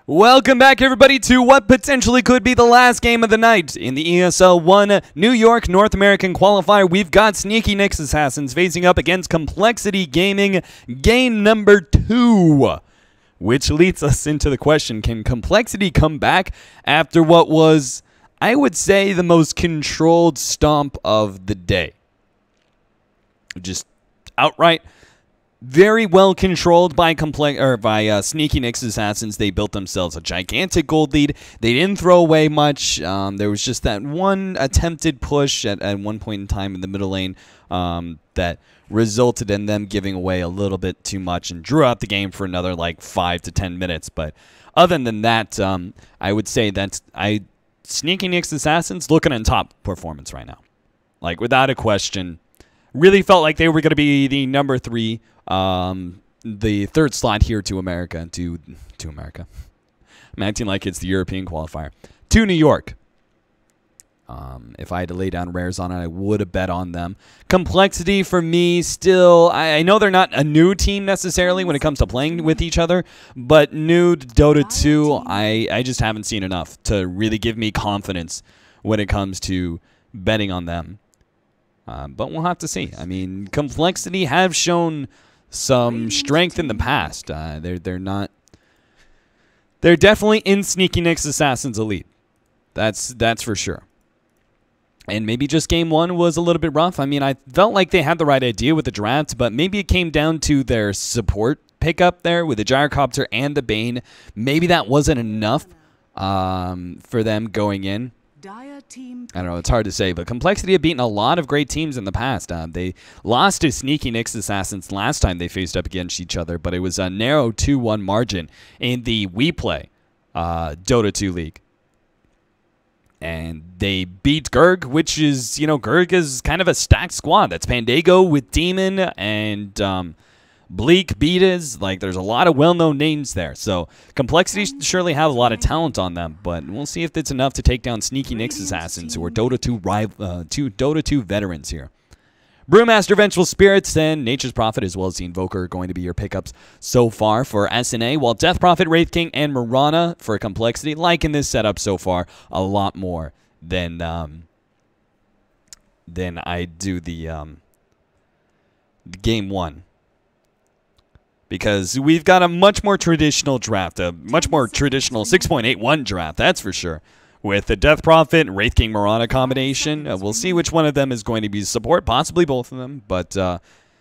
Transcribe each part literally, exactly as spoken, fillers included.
Welcome back, everybody, to what potentially could be the last game of the night. In the E S L one New York North American qualifier, we've got Sneaky Nick's Assassins facing up against Complexity Gaming, game number two. Which leads us into the question, can Complexity come back after what was, I would say, the most controlled stomp of the day? Just outright very well controlled by complex or by uh, Sneaky Nick's Assassins. They built themselves a gigantic gold lead. They didn't throw away much. Um, there was just that one attempted push at, at one point in time in the middle lane um, that resulted in them giving away a little bit too much and drew out the game for another like five to ten minutes. But other than that, um, I would say that I Sneaky Nick's Assassins looking on top performance right now, like without a question. Really felt like they were going to be the number three. Um, the third slot here to America, to to America. I'm acting like it's the European qualifier. To New York. Um, if I had to lay down rares on it, I would have bet on them. Complexity for me still, I, I know they're not a new team necessarily when it comes to playing with each other, but new to Dota two, I, I just haven't seen enough to really give me confidence when it comes to betting on them. Um, but we'll have to see. I mean, Complexity have shown some strength in the past. Uh, they're they're not. They're definitely in Sneaky Nick's Assassins Elite. That's that's for sure. And maybe just game one was a little bit rough. I mean, I felt like they had the right idea with the draft, but maybe it came down to their support pickup there with the Gyrocopter and the Bane. Maybe that wasn't enough um, for them going in. I don't know, it's hard to say, but Complexity have beaten a lot of great teams in the past. Uh, they lost to Sneaky Nick's Assassins last time they faced up against each other, but it was a narrow two one margin in the WePlay uh, Dota two League. And they beat Gurg, which is, you know, Gurg is kind of a stacked squad. That's Pandago with Demon and um, Bleak, Beatas. Like, there's a lot of well-known names there. So, Complexity surely have a lot of talent on them, but we'll see if it's enough to take down Sneaky Nick's Assassins, who are Dota two, rival, uh, two Dota two veterans here. Brewmaster, Vengeful Spirits, and Nature's Prophet, as well as the Invoker, are going to be your pickups so far for S N A, while Death Prophet, Wraith King, and Mirana for Complexity, like in this setup so far, a lot more than, um, than I do the um, game one. Because we've got a much more traditional draft, a much more traditional six point eight one draft, that's for sure. With the Death Prophet, Wraith King, Mirana combination. Uh, we'll see which one of them is going to be support, possibly both of them. But uh,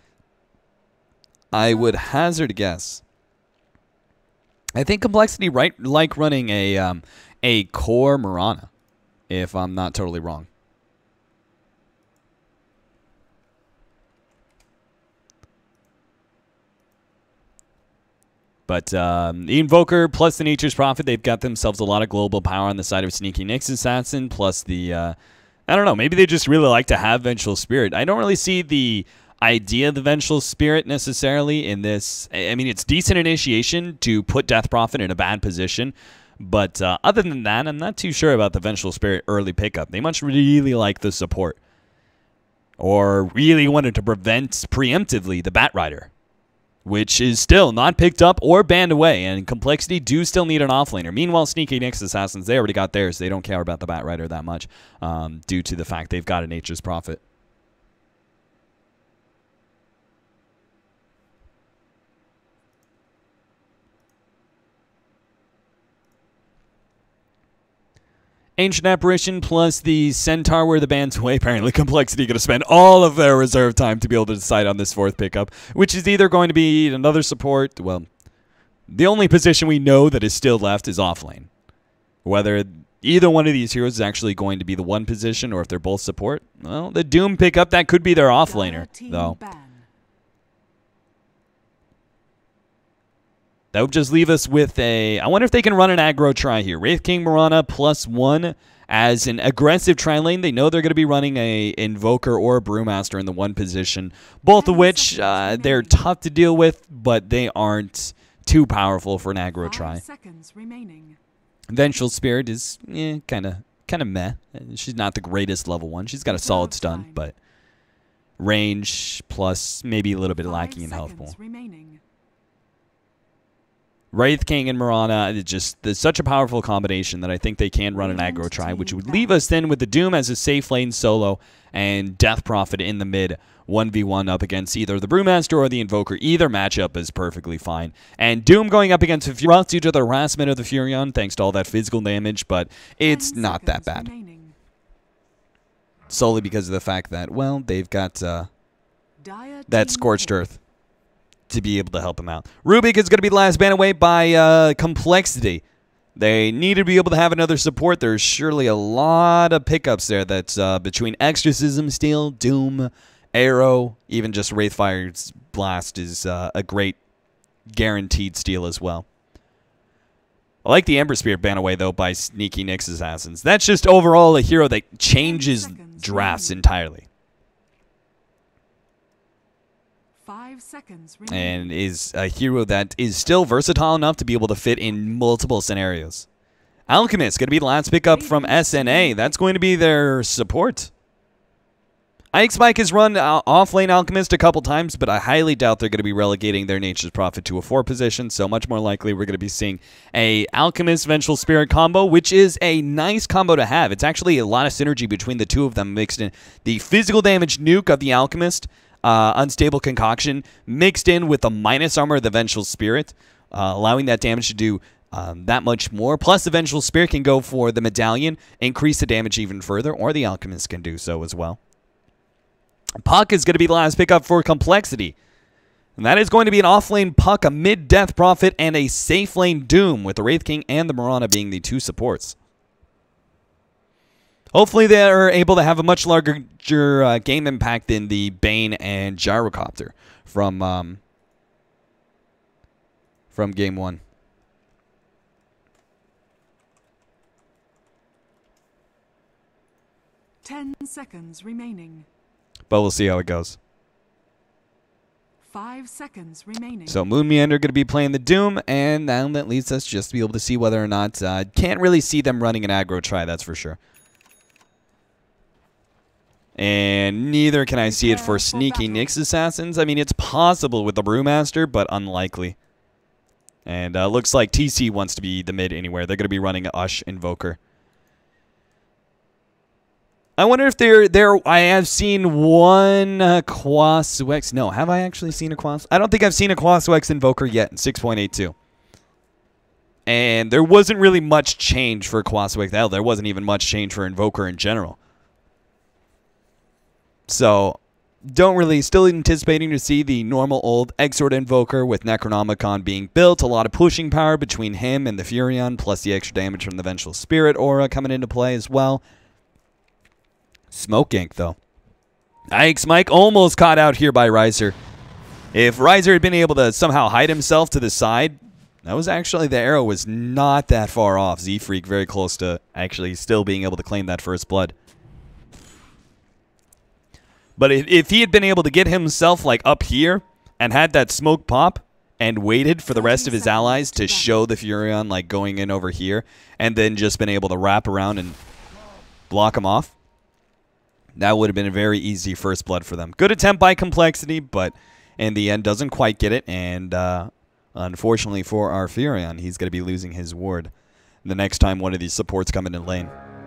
I would hazard a guess. I think Complexity right like running a, um, a core Mirana, if I'm not totally wrong. But um, the Invoker plus the Nature's Prophet, they've got themselves a lot of global power on the side of Sneaky Nick's Assassin, plus the, uh, I don't know, maybe they just really like to have Vengeful Spirit. I don't really see the idea of the Vengeful Spirit necessarily in this. I mean, it's decent initiation to put Death Prophet in a bad position, but uh, other than that, I'm not too sure about the Vengeful Spirit early pickup. They much really like the support, or really wanted to prevent preemptively the Batrider, which is still not picked up or banned away, and Complexity do still need an offlaner. Meanwhile, Sneaky Nick's Assassins, they already got theirs. They don't care about the Batrider that much um, due to the fact they've got a Nature's Prophet. Ancient Apparition plus the Centaur were the band's way. Apparently, Complexity going to spend all of their reserve time to be able to decide on this fourth pickup, which is either going to be another support. Well, the only position we know that is still left is offlane. Whether either one of these heroes is actually going to be the one position or if they're both support, well, the Doom pickup, that could be their offlaner, though. That would just leave us with a... I wonder if they can run an aggro try here. Wraith King Mirana plus one as an aggressive tri lane. They know they're going to be running a Invoker or a Brewmaster in the one position, both of which uh, they're tough to deal with, but they aren't too powerful for an aggro try. Vengeful Spirit is eh, kind of kind of meh. She's not the greatest level one. She's got a solid stun, but range plus maybe a little bit lacking in health pool. Wraith King and Mirana, it's just it's such a powerful combination that I think they can run an aggro try, which would leave us then with the Doom as a safe lane solo and Death Prophet in the mid one v one up against either the Brewmaster or the Invoker. Either matchup is perfectly fine. And Doom going up against the Furion due to the harassment of the Furion, thanks to all that physical damage, but it's not that bad. Remaining. Solely because of the fact that, well, they've got uh, that Scorched Earth to be able to help him out. Rubik is going to be the last ban away by uh, Complexity. They need to be able to have another support. There's surely a lot of pickups there that's uh, between Exorcism, Steel, Doom, Arrow, even just Wraithfire's Blast is uh, a great guaranteed steal as well. I like the Ember Spirit ban away, though, by Sneaky Nyx Assassins. That's just overall a hero that changes drafts entirely. Five seconds and is a hero that is still versatile enough to be able to fit in multiple scenarios. Alchemist going to be the last pickup from S N A. That's going to be their support. Ike Spike has run uh, off-lane Alchemist a couple times, but I highly doubt they're going to be relegating their Nature's Prophet to a four position, so much more likely we're going to be seeing a Alchemist Vengeful Spirit combo, which is a nice combo to have. It's actually a lot of synergy between the two of them mixed in. The physical damage nuke of the Alchemist, Uh, unstable concoction mixed in with the minus armor of the Vengeful Spirit, uh, allowing that damage to do um, that much more. Plus, the Vengeful Spirit can go for the Medallion, increase the damage even further, or the Alchemist can do so as well. Puck is going to be the last pickup for Complexity. And that is going to be an off-lane Puck, a mid-Death Prophet, and a safe-lane Doom, with the Wraith King and the Mirana being the two supports. Hopefully they're able to have a much larger uh, game impact than the Bane and Gyrocopter from um, from game one. Ten seconds remaining. But we'll see how it goes. Five seconds remaining. So Moon Meander going to be playing the Doom, and now that leads us just to be able to see whether or not uh, can't really see them running an aggro try. That's for sure. And neither can I see it for Sneaky Nyx Assassins. I mean, it's possible with the Brewmaster, but unlikely. And uh, looks like T C wants to be the mid anywhere. They're going to be running Ush Invoker. I wonder if they're there. I have seen one uh, Quasuex. No, have I actually seen a Quas? I don't think I've seen a Quasuex Invoker yet in six point eight two. And there wasn't really much change for Quasuex. Hell, there wasn't even much change for Invoker in general. So, don't really, still anticipating to see the normal old Exort Invoker with Necronomicon being built. A lot of pushing power between him and the Furion, plus the extra damage from the Vengeful Spirit aura coming into play as well. Smoke Ink, though. Ike's Mike almost caught out here by Riser. If Riser had been able to somehow hide himself to the side, that was actually, the arrow was not that far off. Z-Freak very close to actually still being able to claim that first blood. But if, if he had been able to get himself like up here and had that smoke pop and waited for the rest of his allies to show the Furion like going in over here and then just been able to wrap around and block him off, that would have been a very easy first blood for them. Good attempt by Complexity, but in the end doesn't quite get it. And uh, unfortunately for our Furion, he's going to be losing his ward the next time one of these supports come in lane.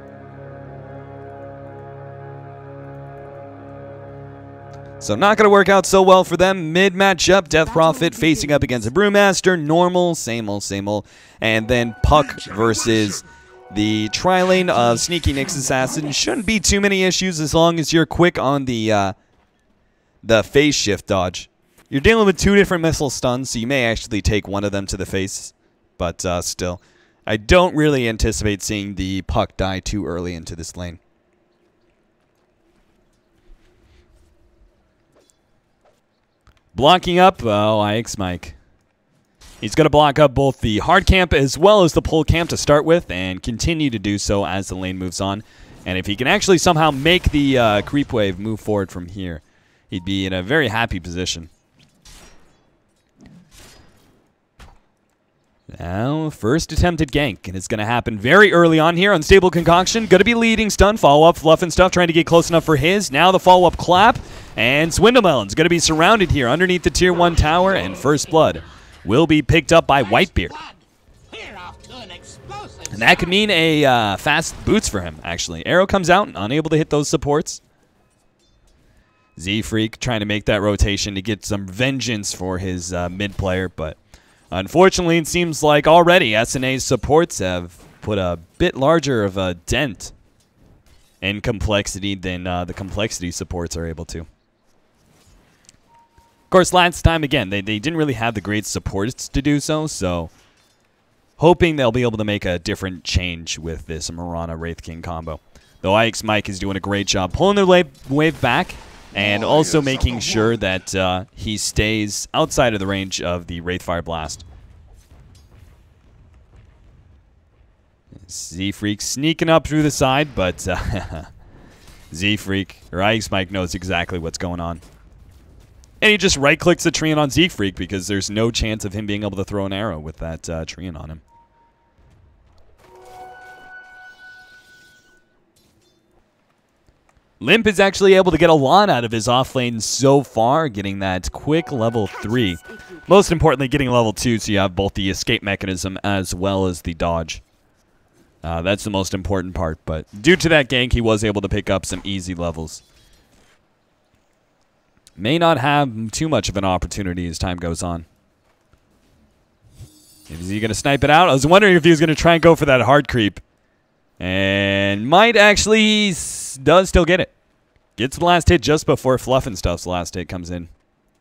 So not going to work out so well for them. Mid matchup, Death Prophet facing up against a Brewmaster. Normal, same old, same old. And then Puck versus the tri-lane of Sneaky Nyx Assassin. Shouldn't be too many issues as long as you're quick on the uh, the phase shift dodge. You're dealing with two different missile stuns, so you may actually take one of them to the face. But uh, still, I don't really anticipate seeing the Puck die too early into this lane. Blocking up, oh, Ike's Mike. He's going to block up both the hard camp as well as the pull camp to start with and continue to do so as the lane moves on. And if he can actually somehow make the uh, creep wave move forward from here, he'd be in a very happy position. Now, first attempted gank, and it's going to happen very early on here. Unstable Concoction, going to be leading stun, follow-up, Fluff and Stuff, trying to get close enough for his. Now the follow-up clap, and Swindlemelon's going to be surrounded here underneath the tier one tower, and first blood will be picked up by Whitebeard. And that could mean a uh, fast boots for him, actually. Arrow comes out, unable to hit those supports. Z-Freak trying to make that rotation to get some vengeance for his uh, mid player, but unfortunately it seems like already S N A's supports have put a bit larger of a dent in complexity than uh, the complexity supports are able to. Of course, last time, again, they, they didn't really have the great supports to do so, so hoping they'll be able to make a different change with this Mirana Wraith King combo. Though Ike's Mike is doing a great job pulling the wave back and also making sure that uh, he stays outside of the range of the Wraithfire Blast. Z-Freak sneaking up through the side, but uh, Z-Freak, or Ike's Mike, knows exactly what's going on. And he just right-clicks the Treant on Z-Freak because there's no chance of him being able to throw an arrow with that uh, Treant on him. Limp is actually able to get a lot out of his offlane so far, getting that quick level three. Most importantly, getting level two, so you have both the escape mechanism as well as the dodge. Uh, that's the most important part, but due to that gank, he was able to pick up some easy levels. May not have too much of an opportunity as time goes on. Is he going to snipe it out? I was wondering if he was going to try and go for that hard creep. And might actually does still get it. Gets the last hit just before Fluffenstuff's last hit comes in.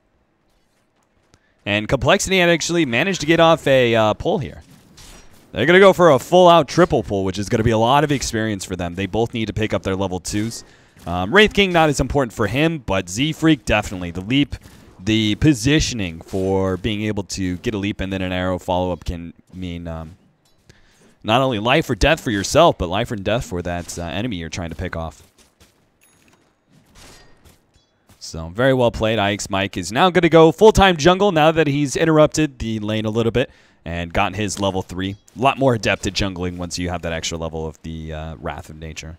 And Complexity had actually managed to get off a uh, pull here. They're going to go for a full-out triple pull, which is going to be a lot of experience for them. They both need to pick up their level twos. Um, Wraith King not as important for him, but Z-Freak definitely. The leap, the positioning for being able to get a leap and then an arrow follow-up can mean um, not only life or death for yourself, but life or death for that uh, enemy you're trying to pick off. So, very well played. Ike's Mike is now going to go full-time jungle now that he's interrupted the lane a little bit and gotten his level three. A lot more adept at jungling once you have that extra level of the uh, Wrath of Nature.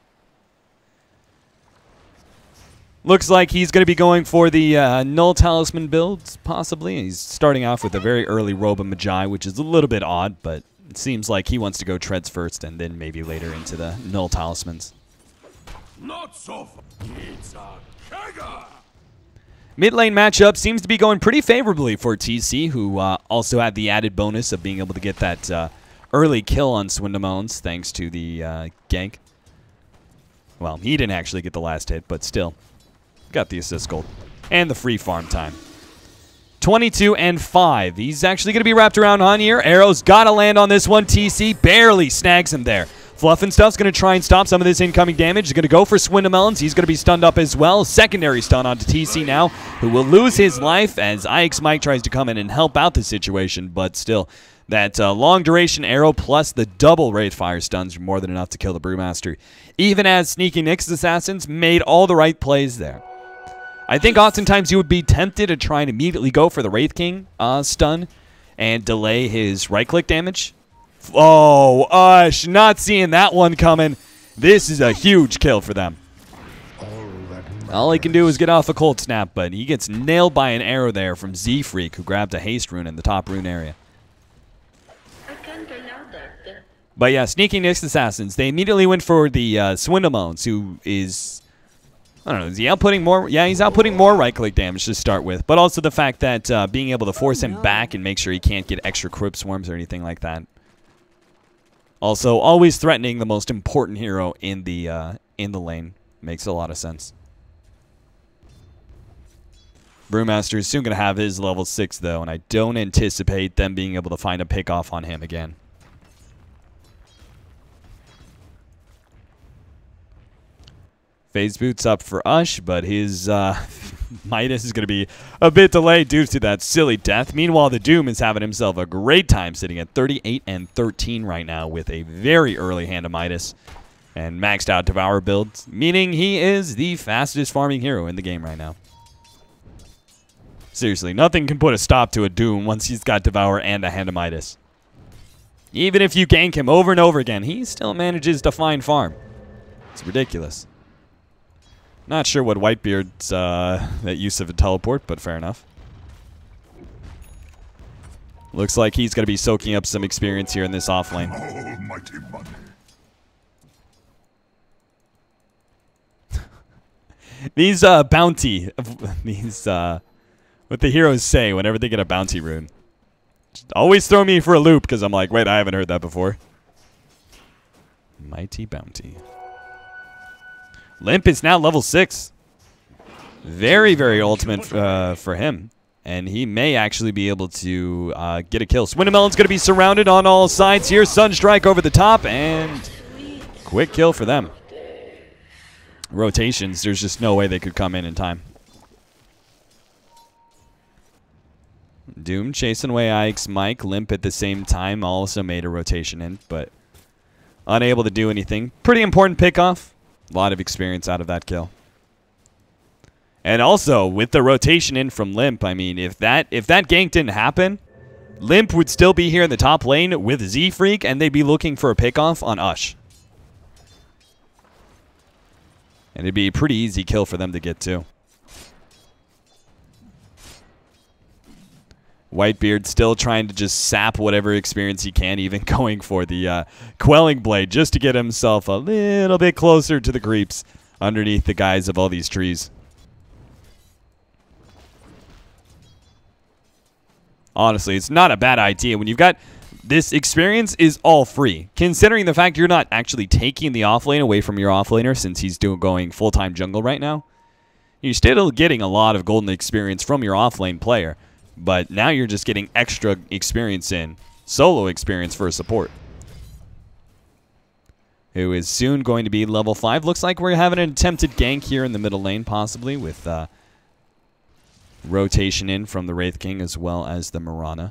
Looks like he's going to be going for the uh, Null Talisman builds, possibly. He's starting off with a very early Robe of Magi, which is a little bit odd, but it seems like he wants to go Treads first and then maybe later into the Null Talismans. Not so far. It's a kegger. Mid lane matchup seems to be going pretty favorably for T C, who uh, also had the added bonus of being able to get that uh, early kill on Swindamones thanks to the uh, gank. Well, he didn't actually get the last hit, but still. Got the assist gold. And the free farm time. twenty-two and five. He's actually going to be wrapped around on here. Arrow's got to land on this one. T C barely snags him there. Fluffenstuff's going to try and stop some of this incoming damage. He's going to go for Swindamelons. He's going to be stunned up as well. Secondary stun onto T C now, who will lose his life as Ike's Mike tries to come in and help out the situation, but still. That uh, long duration arrow plus the double Wraithfire stuns are more than enough to kill the Brewmaster. Even as Sneaky Nick's assassins made all the right plays there. I think oftentimes you would be tempted to try and immediately go for the Wraith King uh, stun and delay his right-click damage. Oh, Ush, not seeing that one coming. This is a huge kill for them. All he can do is get off a Cold Snap, but he gets nailed by an arrow there from Z-Freak, who grabbed a haste rune in the top rune area. But yeah, Sneaky Nick's assassins, they immediately went for the uh, Swindamones, who is... I don't know, is he outputting more? Yeah, he's outputting more right-click damage to start with, but also the fact that uh, being able to force him back and make sure he can't get extra Crypt Swarms or anything like that. Also, always threatening the most important hero in the uh, in the lane makes a lot of sense. Brewmaster is soon going to have his level six, though, and I don't anticipate them being able to find a pick-off on him again. Phase boots up for Ush, but his uh, Midas is going to be a bit delayed due to that silly death. Meanwhile, the Doom is having himself a great time, sitting at thirty-eight and thirteen right now with a very early hand of Midas and maxed out Devour builds, meaning he is the fastest farming hero in the game right now. Seriously, nothing can put a stop to a Doom once he's got Devour and a hand of Midas. Even if you gank him over and over again, he still manages to find farm. It's ridiculous. Not sure what Whitebeard's uh, that use of a teleport, but fair enough. Looks like he's going to be soaking up some experience here in this off lane. Almighty money. These uh, bounty, these uh, what the heroes say whenever they get a bounty rune. Just always throw me for a loop because I'm like, wait, I haven't heard that before. Mighty bounty. Limp is now level six. Very, very ultimate uh, for him. And he may actually be able to uh, get a kill. Swindamelon's going to be surrounded on all sides here. Sunstrike over the top, and quick kill for them. Rotations, there's just no way they could come in in time. Doom chasing away Ike's Mike. Limp at the same time also made a rotation in, but unable to do anything. Pretty important pickoff. A lot of experience out of that kill. And also, with the rotation in from Limp, I mean, if that if that gank didn't happen, Limp would still be here in the top lane with Z-Freak, and they'd be looking for a pickoff on Ush. And it'd be a pretty easy kill for them to get to. Whitebeard still trying to just sap whatever experience he can, even going for the uh, Quelling Blade, just to get himself a little bit closer to the creeps underneath the guise of all these trees. Honestly, it's not a bad idea. When you've got this experience is all free, considering the fact you're not actually taking the offlane away from your offlaner since he's doing going full-time jungle right now. You're still getting a lot of golden experience from your offlane player, but now you're just getting extra experience in, solo experience for a support, who is soon going to be level five. Looks like we're having an attempted gank here in the middle lane, possibly, with uh, rotation in from the Wraith King as well as the Mirana.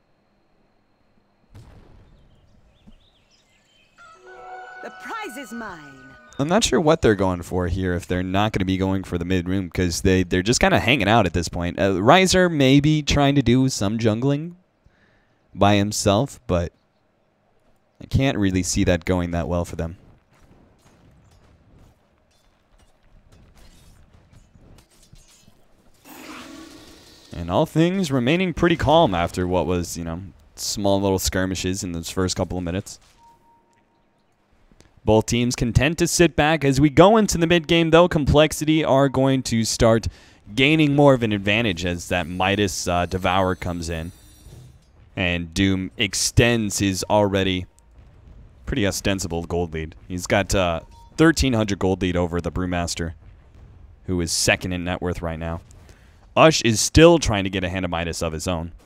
The prize is mine. I'm not sure what they're going for here if they're not going to be going for the mid room, because they, they're just kind of hanging out at this point. Uh, Riser may be trying to do some jungling by himself, but I can't really see that going that well for them. And all things remaining pretty calm after what was, you know, small little skirmishes in those first couple of minutes. Both teams content to sit back. As we go into the mid game, though, Complexity are going to start gaining more of an advantage as that Midas uh, Devour comes in. And Doom extends his already pretty ostensible gold lead. He's got uh, thirteen hundred gold lead over the Brewmaster, who is second in net worth right now. Ush is still trying to get a hand of Midas of his own.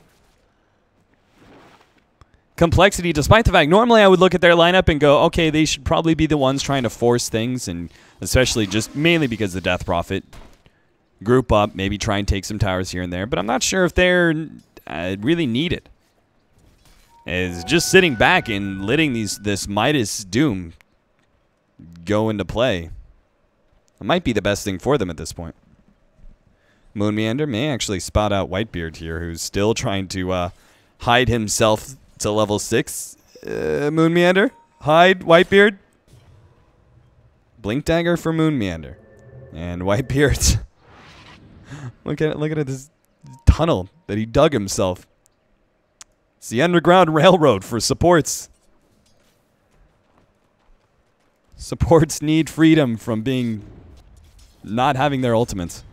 Complexity, despite the fact normally I would look at their lineup and go, okay, they should probably be the ones trying to force things, and especially just mainly because the Death Prophet. Group up, maybe try and take some towers here and there, but I'm not sure if they're uh, really needed. Is just sitting back and letting these this Midas Doom go into play. It might be the best thing for them at this point. Moonmeander may actually spot out Whitebeard here, who's still trying to uh, hide himself to level six. Uh, Moonmeander, hide Whitebeard. Blink Dagger for Moonmeander, and Whitebeard. look at it! Look at this tunnel that he dug himself. It's the Underground Railroad for supports. Supports need freedom from being not having their ultimates.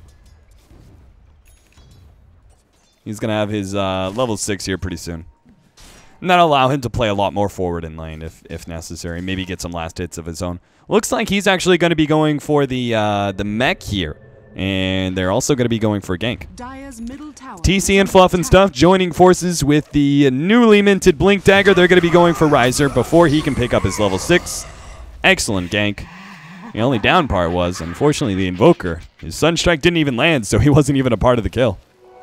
He's going to have his uh, level six here pretty soon. And that'll allow him to play a lot more forward in lane if, if necessary. Maybe get some last hits of his own. Looks like he's actually going to be going for the uh, the mech here. And they're also going to be going for a gank. Dire's middle tower T C and Fluff and Stuff joining forces with the newly minted Blink Dagger. They're going to be going for Riser before he can pick up his level six. Excellent gank. The only down part was, unfortunately, the Invoker. His Sunstrike didn't even land, so he wasn't even a part of the kill.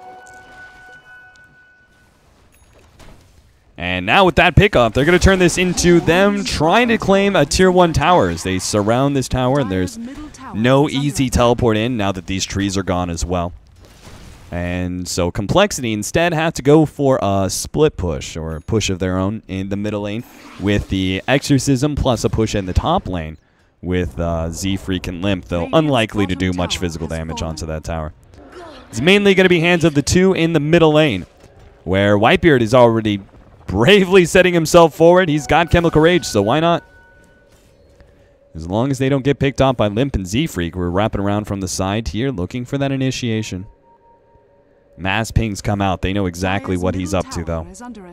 And now with that pickup, they're going to turn this into them trying to claim a tier one tower as they surround this tower, and there's no easy teleport in now that these trees are gone as well. And so Complexity instead have to go for a split push, or a push of their own in the middle lane with the Exorcism plus a push in the top lane with uh, Z-Freak and Limp, though unlikely to do much physical damage onto that tower. It's mainly going to be hands of the two in the middle lane. where Whitebeard is already bravely setting himself forward. He's got Chemical Rage, so why not? As long as they don't get picked off by Limp and Z-Freak, we're wrapping around from the side here, looking for that initiation. Mass pings come out. They know exactly what he's up to, though.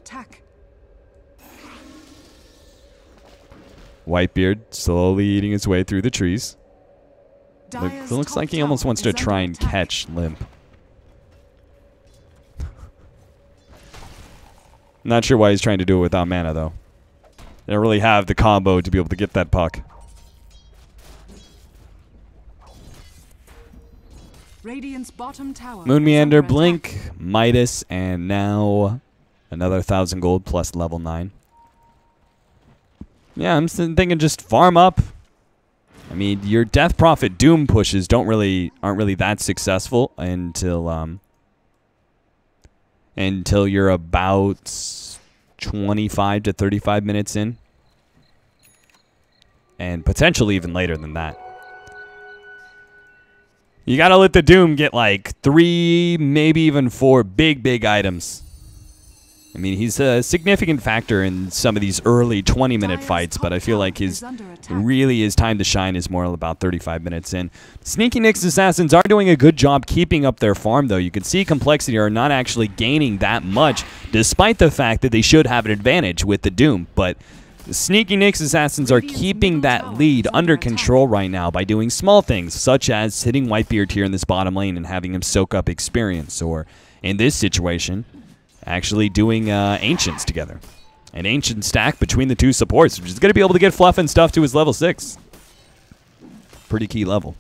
Whitebeard slowly eating his way through the trees. Look, looks like he almost wants to try and catch Limp. Not sure why he's trying to do it without mana, though. They don't really have the combo to be able to get that puck. Radiant's bottom tower Moon is Meander, under Blink, attack. Midas, and now another thousand gold plus level nine. Yeah, I'm thinking just farm up. I mean, your Death Prophet Doom pushes don't really aren't really that successful until um until you're about twenty-five to thirty-five minutes in, and potentially even later than that. You gotta let the Doom get like three, maybe even four big, big items. I mean, he's a significant factor in some of these early twenty-minute fights, but I feel like his really his time to shine is more about thirty-five minutes in. Sneaky Nyx Assassins are doing a good job keeping up their farm, though. You can see Complexity are not actually gaining that much, despite the fact that they should have an advantage with the Doom, but the Sneaky Nyx Assassins are keeping that lead under control right now by doing small things, such as hitting Whitebeard here in this bottom lane and having him soak up experience, or in this situation, actually doing uh, Ancients together. An Ancient stack between the two supports, which is going to be able to get Fluff and stuff to his level six. Pretty key level.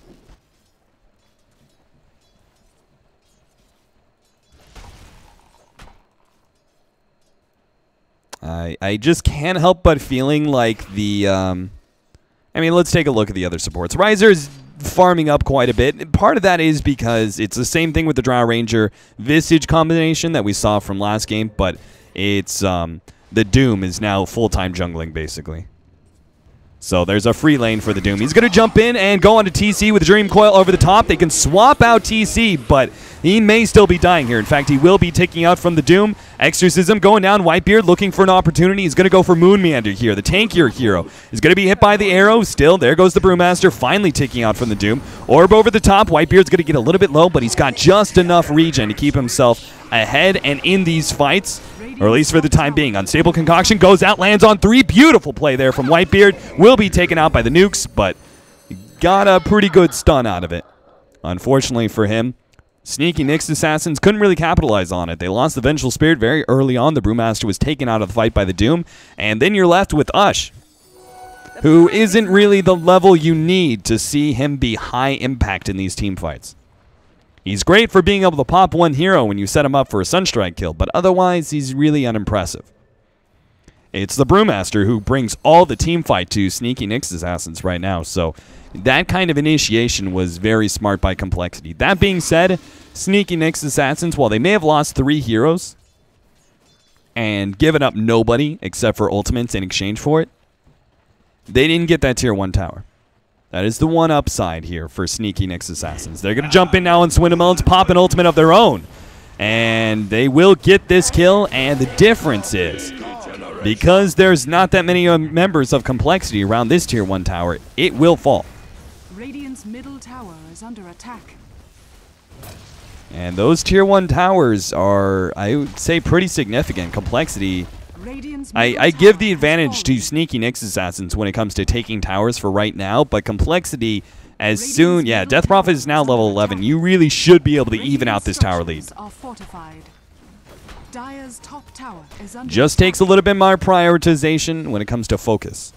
I, I just can't help but feeling like the, um, I mean, let's take a look at the other supports. Riser is farming up quite a bit. Part of that is because it's the same thing with the Drow Ranger Visage combination that we saw from last game, but it's, um, the Doom is now full-time jungling, basically. So there's a free lane for the Doom. He's going to jump in and go on to T C with Dream Coil over the top. They can swap out T C, but he may still be dying here. In fact, he will be taking out from the Doom. Exorcism going down. Whitebeard looking for an opportunity. He's going to go for Moon Meander here. The tankier hero is going to be hit by the arrow. Still, there goes the Brewmaster, finally taking out from the Doom. Orb over the top. Whitebeard's going to get a little bit low, but he's got just enough regen to keep himself ahead and in these fights, or at least for the time being. Unstable Concoction goes out, lands on three. Beautiful play there from Whitebeard. Will be taken out by the nukes, but got a pretty good stun out of it. Unfortunately for him, Sneaky Nyx Assassins couldn't really capitalize on it. They lost the Vengeful Spirit very early on. The Brewmaster was taken out of the fight by the Doom, and then you're left with Ush, who isn't really the level you need to see him be high impact in these team fights. He's great for being able to pop one hero when you set him up for a Sunstrike kill, but otherwise he's really unimpressive. It's the Brewmaster who brings all the team fight to Sneaky Nyx Assassins right now, so that kind of initiation was very smart by Complexity. That being said, Sneaky Nyx Assassins, while they may have lost three heroes and given up nobody except for ultimates in exchange for it, they didn't get that tier one tower. That is the one upside here for Sneaky Nyx Assassins. They're going to jump in now on Swindlemelons, pop an ultimate of their own, and they will get this kill, and the difference is, because there's not that many uh, members of Complexity around this tier one tower, it will fall. Radiant's middle tower is under attack. And those tier one towers are, I would say, pretty significant. Complexity, I, I give the advantage to Sneaky Nyx Assassins when it comes to taking towers for right now, but Complexity, as soon, yeah, Death Prophet is now level eleven. You really should be able to even out this tower lead. Dire's top tower is under Just takes a little bit more prioritization when it comes to focus.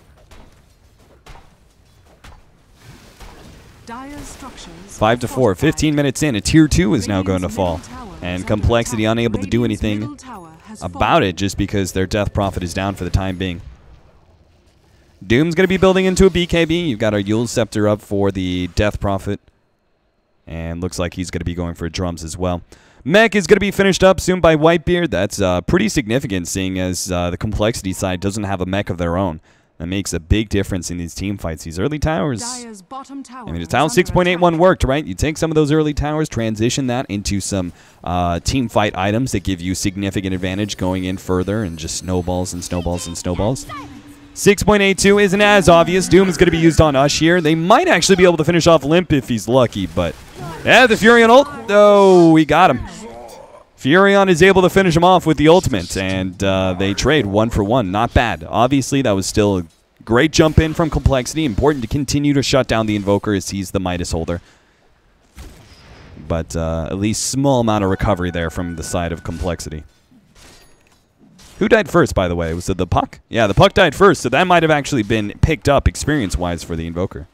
Dire's structures Five to four, fifteen minutes in, a tier two is now going to fall, and Complexity unable to do anything about it just because their Death Prophet is down for the time being. Doom's going to be building into a B K B. You've got our Eul Scepter up for the Death Prophet, and looks like he's going to be going for drums as well. Mech is going to be finished up soon by Whitebeard. That's uh, pretty significant, seeing as uh, the Complexity side doesn't have a mech of their own. That makes a big difference in these team fights. These early towers, Dire's bottom tower I mean, it's is how under six point eight one attack. worked, right? You take some of those early towers, transition that into some uh, team fight items that give you significant advantage going in further, and just snowballs and snowballs and snowballs. six point eight two isn't as obvious. Doom is going to be used on Ush here. They might actually be able to finish off Limp if he's lucky, but yeah, the Furion ult. Oh, we got him. Furion is able to finish him off with the ultimate, and uh, they trade one for one. Not bad. Obviously, that was still a great jump in from Complexity. Important to continue to shut down the Invoker as he's the Midas holder. But uh, at least small amount of recovery there from the side of Complexity. Who died first, by the way? Was it the Puck? Yeah, the Puck died first, so that might have actually been picked up experience-wise for the Invoker.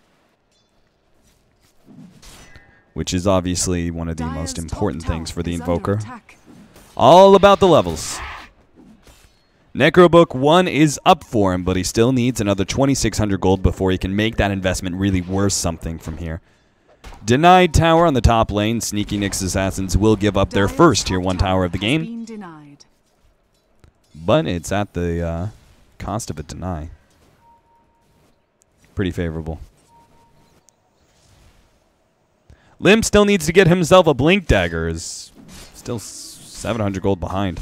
Which is obviously one of the Dire's most top important tower things for the is under Invoker. attack. All about the levels. Necrobook one is up for him, but he still needs another twenty-six hundred gold before he can make that investment really worth something from here. Denied tower on the top lane. Sneaky Nyx Assassins will give up their Dire's first tier top one tower of the has game, been denied. but it's at the uh, cost of a deny. Pretty favorable. Lim still needs to get himself a Blink Dagger. Is still seven hundred gold behind.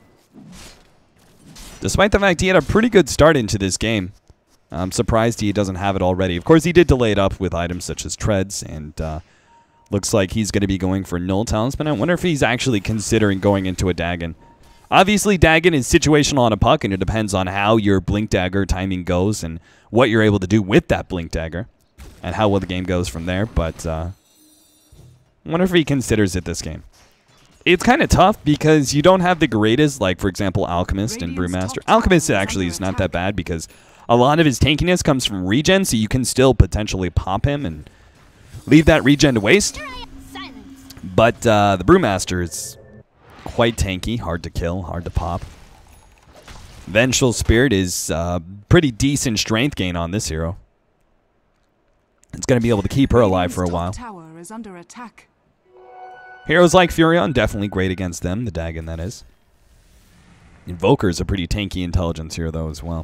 Despite the fact he had a pretty good start into this game. I'm surprised he doesn't have it already. Of course, he did delay it up with items such as Treads, and uh, looks like he's going to be going for Null Talisman. I wonder if he's actually considering going into a Dagon. Obviously, Dagon is situational on a Puck, and it depends on how your Blink Dagger timing goes and what you're able to do with that Blink Dagger and how well the game goes from there. But uh, I wonder if he considers it this game. It's kind of tough because you don't have the greatest, like, for example, Alchemist and Radiant's Brewmaster. top tower Alchemist is actually under is not attack. that bad because a lot of his tankiness comes from regen, so you can still potentially pop him and leave that regen to waste. But uh, the Brewmaster is quite tanky, hard to kill, hard to pop. Vengeful Spirit is uh, pretty decent strength gain on this hero. It's going to be able to keep her alive for a while. Radiant's top tower is under attack. Heroes like Furion, definitely great against them, the Dagon that is. Invoker is a pretty tanky intelligence here, though, as well.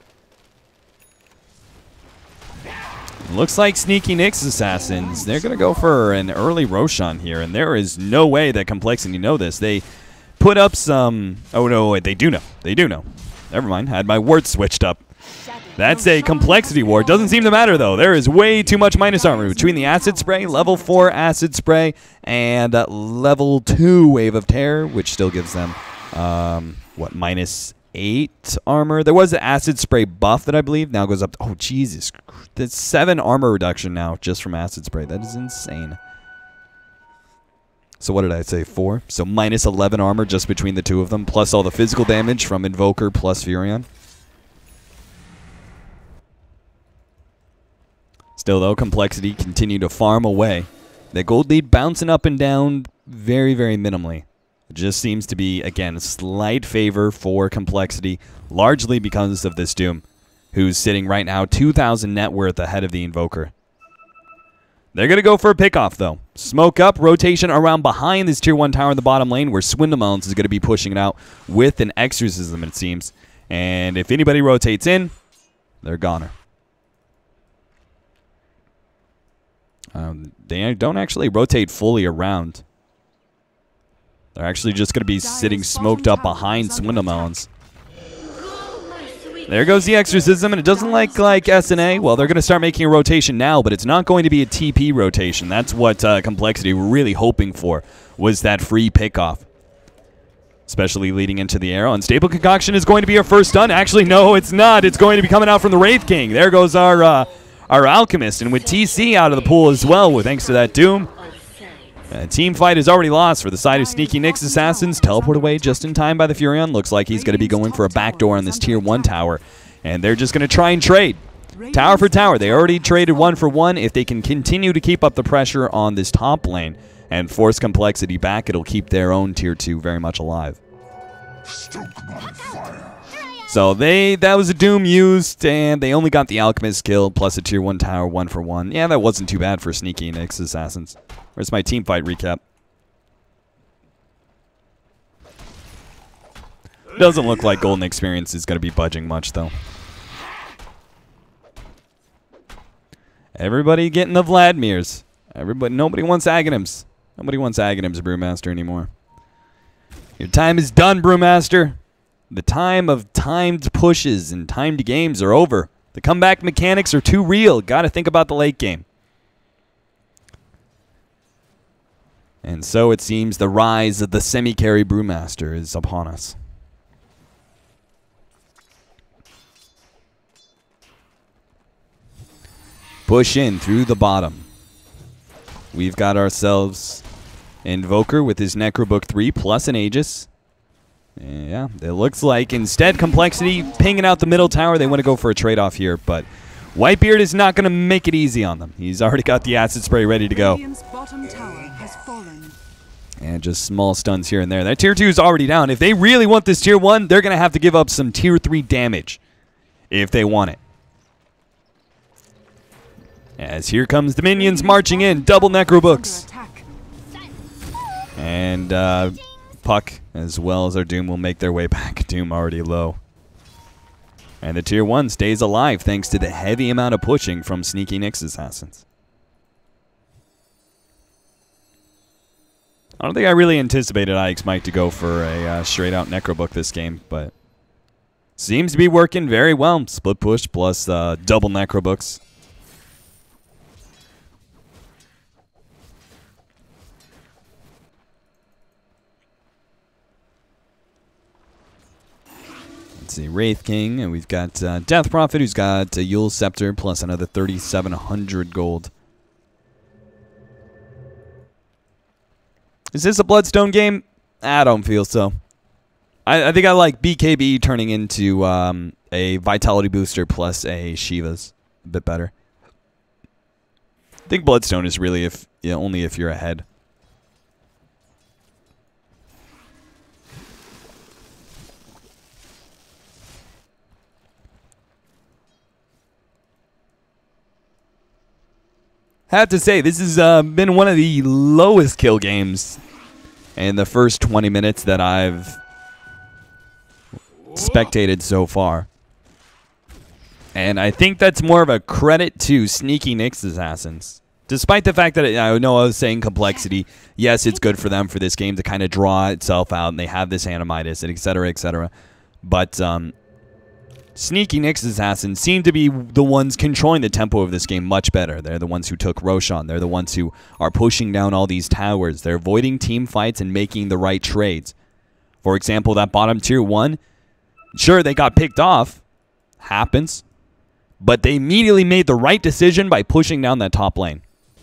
Looks like Sneaky Nyx Assassins, they're going to go for an early Roshan here, and there is no way that Complexity know this. They put up some... Oh, no, wait, they do know. They do know. Never mind, had my words switched up. That's a Complexity war. Doesn't seem to matter, though. There is way too much minus armor between the Acid Spray, level four Acid Spray, and uh, level two Wave of Terror, which still gives them, um, what, minus eight armor? There was an Acid Spray buff that I believe now goes up to, oh, Jesus. That's seven armor reduction now just from Acid Spray. That is insane. So what did I say, four? So minus eleven armor just between the two of them, plus all the physical damage from Invoker plus Furion. Still, though, Complexity continue to farm away. The gold lead bouncing up and down very, very minimally. It just seems to be, again, a slight favor for Complexity, largely because of this Doom, who's sitting right now two thousand net worth ahead of the Invoker. They're going to go for a pickoff, though. Smoke up, rotation around behind this tier one tower in the bottom lane, where Swindlemelons is going to be pushing it out with an Exorcism, it seems. And if anybody rotates in, they're goner. Um, they don't actually rotate fully around. They're actually just going to be sitting smoked up behind Swindlemelons. There goes the Exorcism, and it doesn't like like S N A. Well, they're going to start making a rotation now, but it's not going to be a T P rotation. That's what uh, Complexity were really hoping for, was that free pickoff. Especially leading into the arrow. Unstable Concoction is going to be our first stun. Actually, no, it's not. It's going to be coming out from the Wraith King. There goes our... Uh, Our Alchemist, and with T C out of the pool as well, with thanks to that Doom. Uh, team fight is already lost for the side of Sneaky Nyx Assassins. Teleport away just in time by the Furion. Looks like he's going to be going for a backdoor on this tier one tower. And they're just going to try and trade. Tower for tower. They already traded one for one. If they can continue to keep up the pressure on this top lane and force Complexity back, it'll keep their own tier two very much alive. So they that was a Doom used, and they only got the Alchemist killed, plus a tier one tower, one for one. Yeah, that wasn't too bad for Sneaky Nyx Assassins. Where's my team fight recap? Doesn't look like Golden Experience is going to be budging much, though. Everybody getting the Vladimirs. Everybody, nobody wants Aghanims. Nobody wants Aghanims, Brewmaster, anymore. Your time is done, Brewmaster. The time of timed pushes and timed games are over. The comeback mechanics are too real. Got to think about the late game. And so it seems the rise of the semi-carry Brewmaster is upon us. Push in through the bottom. We've got ourselves Invoker with his Necrobook three plus an Aegis. Yeah, it looks like instead Complexity pinging out the middle tower. They want to go for a trade-off here, but Whitebeard is not going to make it easy on them. He's already got the acid spray ready to go. Radiant's bottom tower has fallen. And just small stuns here and there. That tier two is already down. If they really want this tier one, they're going to have to give up some tier three damage if they want it. As here comes the minions marching in. Double Necrobooks. And uh, Puck, as well as our Doom, will make their way back. Doom already low. And the tier one stays alive thanks to the heavy amount of pushing from Sneaky Nyx Assassins. I don't think I really anticipated I X Mike to go for a uh, straight-out Necrobook this game, but seems to be working very well. Split push plus uh, double Necrobooks. Let's see, Wraith King, and we've got uh, Death Prophet, who's got a Yule Scepter plus another thirty-seven hundred gold. Is this a Bloodstone game? I don't feel so. I, I think I like B K B turning into um, a Vitality Booster plus a Shiva's a bit better. I think Bloodstone is really if you know, only if you're ahead. Have to say, this has uh, been one of the lowest kill games in the first twenty minutes that I've spectated so far. And I think that's more of a credit to Sneaky Nyx Assassins. Despite the fact that, it, I know I was saying Complexity, yes, it's good for them for this game to kind of draw itself out, and they have this Animitis, and et cetera, et cetera. But um, Sneaky Nyx Assassins seem to be the ones controlling the tempo of this game much better. They're the ones who took Roshan. They're the ones who are pushing down all these towers. They're avoiding team fights and making the right trades. For example, that bottom tier one, sure, they got picked off. Happens. But they immediately made the right decision by pushing down that top lane.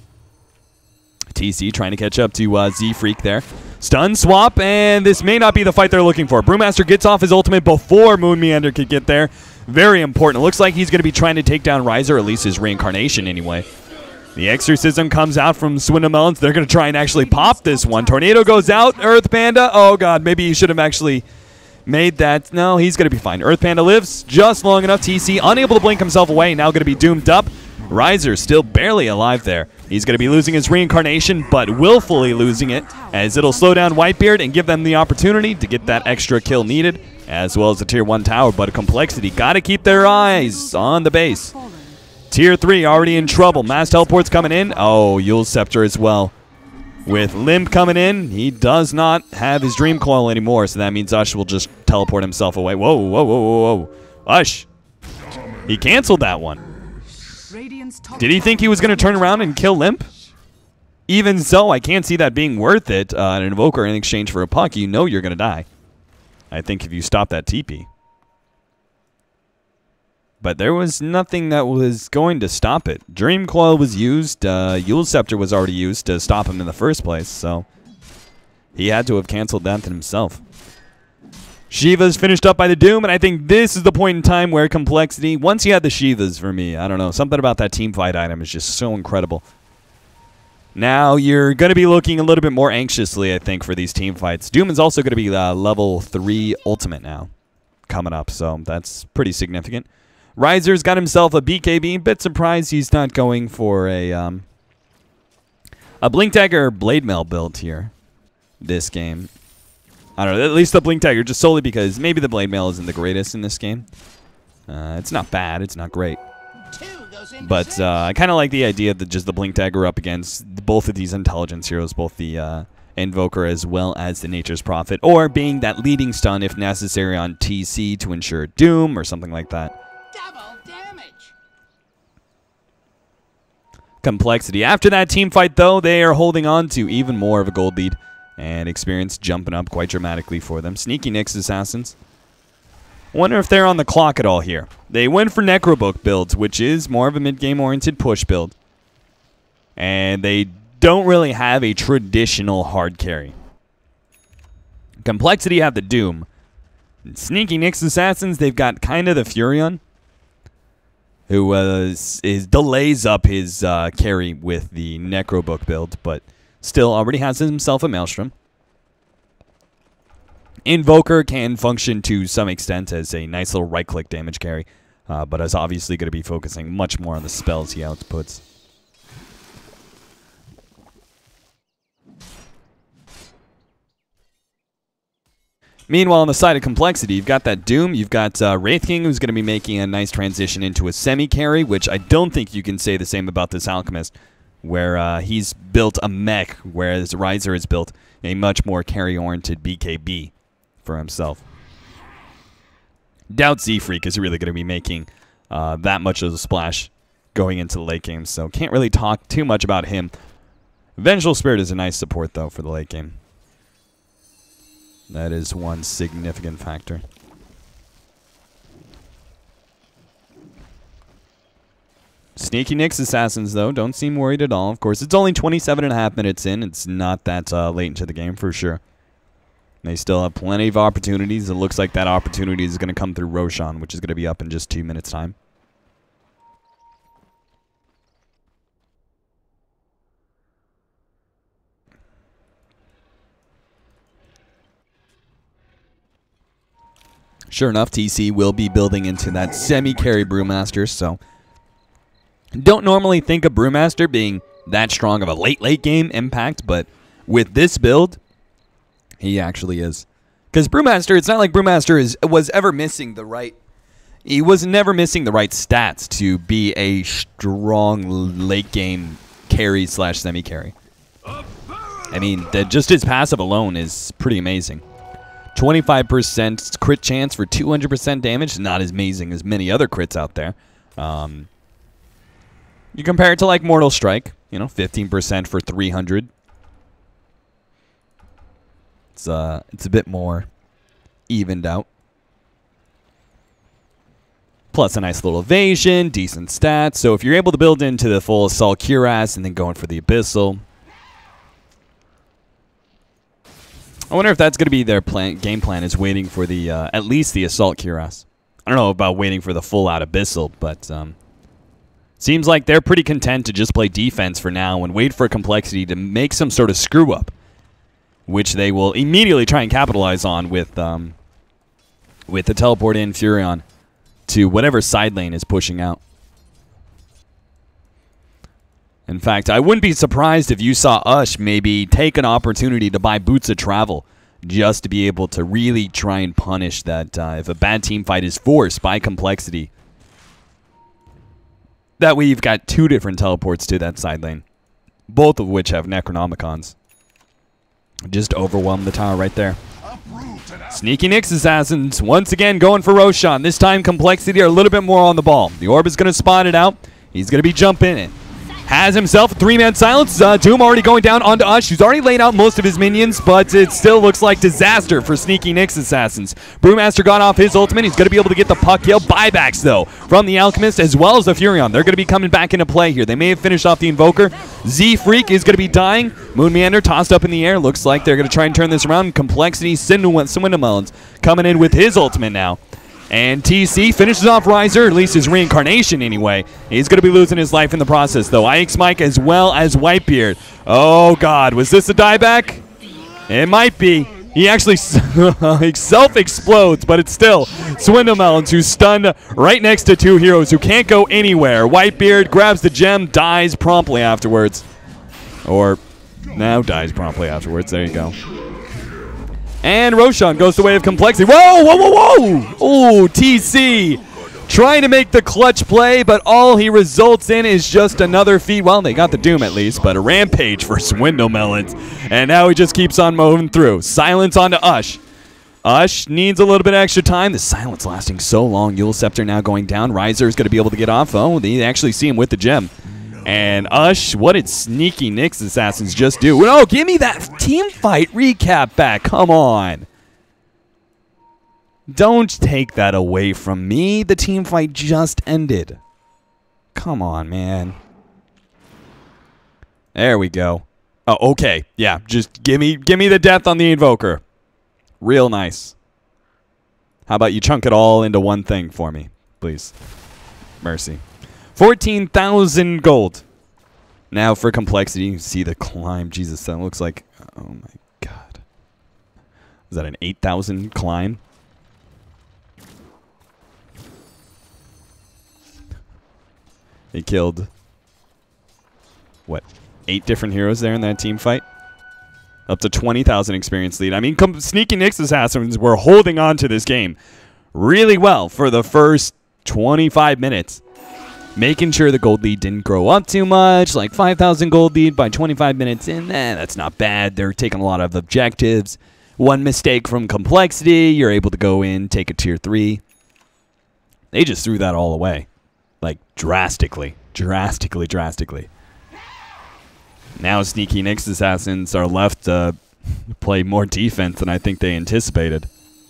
T C trying to catch up to uh, Z-Freak there. Stun swap, and this may not be the fight they're looking for. Brewmaster gets off his ultimate before Moon Meander could get there. Very important. It looks like he's going to be trying to take down Riser, or at least his reincarnation anyway. The Exorcism comes out from Swindlemelons. They're going to try and actually pop this one. Tornado goes out. Earth Panda. Oh, God. Maybe he should have actually made that. No, he's going to be fine. Earth Panda lives just long enough. T C unable to blink himself away. Now going to be doomed up. Riser still barely alive there. He's going to be losing his reincarnation, but willfully losing it, as it'll slow down Whitebeard and give them the opportunity to get that extra kill needed, as well as the tier one tower. But a Complexity got to keep their eyes on the base. Tier three already in trouble. Mass teleport's coming in. Oh, Yule Scepter as well. With Limp coming in, he does not have his Dream Coil anymore, so that means Ush will just teleport himself away. Whoa, whoa, whoa, whoa, whoa. Ush. He canceled that one. Did he think he was going to turn around and kill Limp? Even so, I can't see that being worth it. Uh, an Invoker in exchange for a Puck, you know you're going to die. I think if you stop that T P. But there was nothing that was going to stop it. Dream Coil was used. Uh, Yule Scepter was already used to stop him in the first place, so he had to have canceled that himself. Shiva's finished up by the Doom, and I think this is the point in time where Complexity, once you had the Shivas for me, I don't know, something about that team fight item is just so incredible. Now you're going to be looking a little bit more anxiously, I think, for these team fights. Doom is also going to be uh, level three ultimate now coming up, so that's pretty significant. Riser's got himself a B K B. Bit surprised he's not going for a, um, a Blink Dagger Blade Mail build here this game. I don't know, at least the Blink Dagger, just solely because maybe the Blade Mail isn't the greatest in this game. Uh, it's not bad, it's not great. But uh, I kind of like the idea that just the Blink Dagger up against both of these intelligence heroes, both the uh, Invoker as well as the Nature's Prophet, or being that leading stun if necessary on T C to ensure Doom or something like that. Double damage. Complexity. After that team fight, though, they are holding on to even more of a gold lead, and experience jumping up quite dramatically for them. Sneaky Nyx Assassins. Wonder if they're on the clock at all here. They went for Necrobook builds, which is more of a mid-game oriented push build. And they don't really have a traditional hard carry. Complexity have the Doom. Sneaky Nyx Assassins, they've got kind of the Furion, who uh, is, is delays up his uh, carry with the Necrobook build, but still already has himself a Maelstrom. Invoker can function to some extent as a nice little right-click damage carry, uh, but is obviously going to be focusing much more on the spells he outputs. Meanwhile, on the side of Complexity, you've got that Doom, you've got uh, Wraith King, who's going to be making a nice transition into a semi-carry, which I don't think you can say the same about this Alchemist, where uh, he's built a mech, whereas Riser has built a much more carry-oriented B K B for himself. Doubt Z-Freak is really going to be making uh, that much of a splash going into the late game, so can't really talk too much about him. Vengeful Spirit is a nice support, though, for the late game. That is one significant factor. Sneaky Nyx Assassins, though, don't seem worried at all. Of course, it's only twenty-seven and a half minutes in. It's not that uh, late into the game, for sure. They still have plenty of opportunities. It looks like that opportunity is going to come through Roshan, which is going to be up in just two minutes' time. Sure enough, T C will be building into that semi-carry Brewmaster, so don't normally think of Brewmaster being that strong of a late, late game impact, but with this build, he actually is. Because Brewmaster, it's not like Brewmaster is, was ever missing the right... He was never missing the right stats to be a strong late game carry slash semi-carry. I mean, the, just his passive alone is pretty amazing. twenty-five percent crit chance for two hundred percent damage, not as amazing as many other crits out there. Um, you compare it to like Mortal Strike, you know, fifteen percent for three hundred. It's, uh, it's a bit more evened out. Plus a nice little evasion, decent stats. So if you're able to build into the full Assault Cuirass and then going for the Abyssal, I wonder if that's going to be their plan, game plan, is waiting for the uh, at least the Assault Cuirass. I don't know about waiting for the full-out Abyssal, but um, seems like they're pretty content to just play defense for now and wait for Complexity to make some sort of screw-up, which they will immediately try and capitalize on with, um, with the teleport in Furion to whatever side lane is pushing out. In fact, I wouldn't be surprised if you saw Ush maybe take an opportunity to buy Boots of Travel just to be able to really try and punish that uh, if a bad team fight is forced by Complexity. That way you've got two different teleports to that side lane, both of which have Necronomicons. Just overwhelm the tower right there. Sneaky Nyx Assassins once again going for Roshan. This time Complexity are a little bit more on the ball. The Orb is going to spot it out. He's going to be jumping in. Has himself a three-man silence. Uh, Doom already going down onto Ush, who's already laid out most of his minions, but it still looks like disaster for Sneaky Nyx Assassins. Brewmaster got off his ultimate. He's going to be able to get the puck kill. Buybacks, though, from the Alchemist as well as the Furion. They're going to be coming back into play here. They may have finished off the Invoker. Z-Freak is going to be dying. Moon Meander tossed up in the air. Looks like they're going to try and turn this around. Complexity, Swindlemelons coming in with his ultimate now. And T C finishes off Riser, at least his reincarnation anyway. He's going to be losing his life in the process, though. Ike's Mike as well as Whitebeard. Oh, God. Was this a dieback? It might be. He actually self-explodes, but it's still Swindlemelons, who's stunned right next to two heroes who can't go anywhere. Whitebeard grabs the gem, dies promptly afterwards. Or now dies promptly afterwards. There you go. And Roshan goes the way of Complexity. Whoa, whoa, whoa, whoa! Oh, T C trying to make the clutch play, but all he results in is just another feat. Well, they got the Doom at least, but a Rampage for Swindlemelons. And now he just keeps on moving through. Silence onto Ush. Ush needs a little bit of extra time. The silence lasting so long. Eul Scepter now going down. Riser is going to be able to get off. Oh, they actually see him with the gem. And Ush, what did Sneaky Nick's Assassins just do? No, give me that team fight recap back. Come on. Don't take that away from me. The team fight just ended. Come on, man. There we go. Oh, okay. Yeah, just give me give me the death on the Invoker. Real nice. How about you chunk it all into one thing for me, please? Mercy. fourteen thousand gold. Now for complexity, you see the climb. Jesus, that looks like... Oh, my God. Is that an eight thousand climb? He killed... What? Eight different heroes there in that team fight? Up to twenty thousand experience lead. I mean, Sneaky Nick's Assassins were holding on to this game really well for the first twenty-five minutes. Making sure the gold lead didn't grow up too much. Like five thousand gold lead by twenty-five minutes in. Eh, that's not bad. They're taking a lot of objectives. One mistake from complexity. You're able to go in, take a tier three. They just threw that all away. Like drastically. Drastically, drastically. Now Sneaky Nick's Assassins are left to play more defense than I think they anticipated.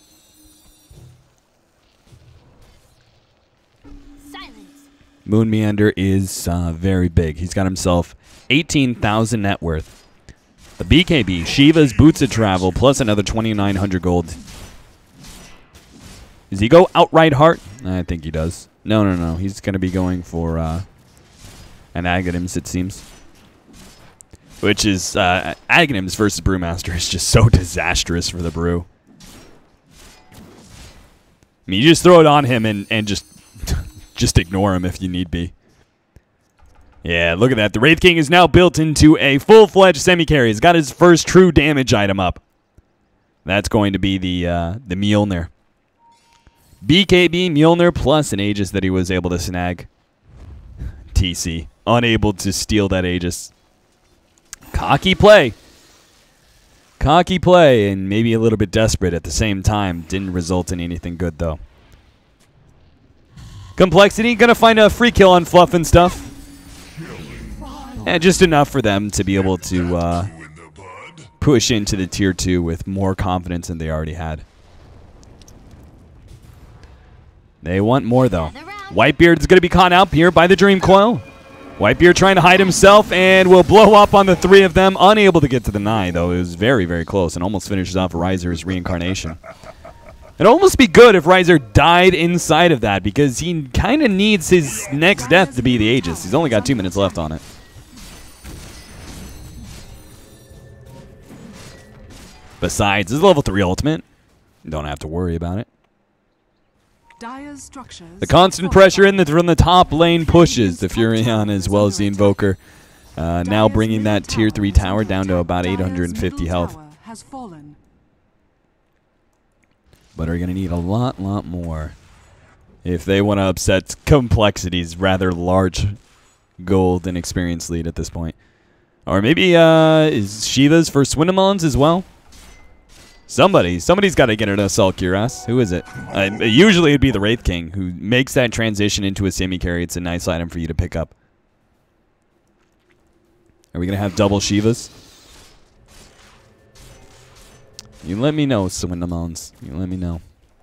Silence. Moon Meander is uh, very big. He's got himself eighteen thousand net worth. The B K B, Shiva's Boots of Travel, plus another twenty-nine hundred gold. Does he go outright heart? I think he does. No, no, no. He's going to be going for uh, an Aghanims, it seems. Which is, uh, Aghanims versus Brewmaster is just so disastrous for the Brew. I mean, you just throw it on him and, and just just ignore him if you need be. Yeah, look at that. The Wraith King is now built into a full-fledged semi-carry. He's got his first true damage item up. That's going to be the, uh, the Mjolnir. B K B Mjolnir plus an Aegis that he was able to snag. T C, unable to steal that Aegis. Cocky play. Cocky play and maybe a little bit desperate at the same time. Didn't result in anything good, though. Complexity, gonna find a free kill on Fluff and stuff. And just enough for them to be able to uh, push into the tier two with more confidence than they already had. They want more, though. Whitebeard's gonna be caught out here by the Dream Coil. Whitebeard trying to hide himself and will blow up on the three of them. Unable to get to the nine, though. It was very, very close and almost finishes off Riser's reincarnation. It'd almost be good if Riser died inside of that because he kind of needs his next death to be the Aegis. He's only got two minutes left on it. Besides, his level three ultimate. Don't have to worry about it. The constant pressure in the, from the top lane pushes the Furion as well as the Invoker. Uh, now bringing that tier three tower down to about eight hundred fifty health. But are going to need a lot, lot more if they want to upset Complexity's rather large gold and experience lead at this point. Or maybe uh, is Shiva's for Swindlemelons as well? Somebody, somebody's got to get an Assault Cuirass. Who is it? Uh, usually it'd be the Wraith King who makes that transition into a semi-carry. It's a nice item for you to pick up. Are we going to have double Shivas? You let me know, Swindlemelons. You let me know.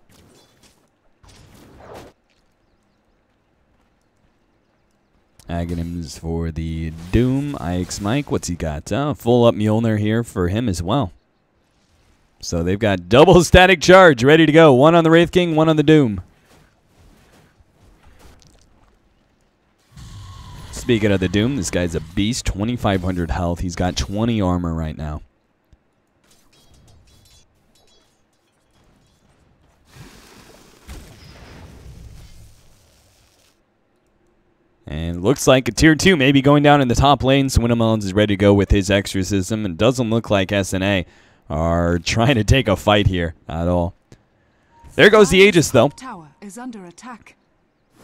Aghanims for the Doom. Ix Mike, what's he got? Uh, full up Mjolnir here for him as well. So they've got double static charge ready to go. One on the Wraith King, one on the Doom. Speaking of the Doom, this guy's a beast. twenty-five hundred health. He's got twenty armor right now. And looks like a tier two maybe going down in the top lane. Swindlemelons is ready to go with his exorcism. And doesn't look like S N A are trying to take a fight here at all. There goes the Aegis, though. Tower is under attack.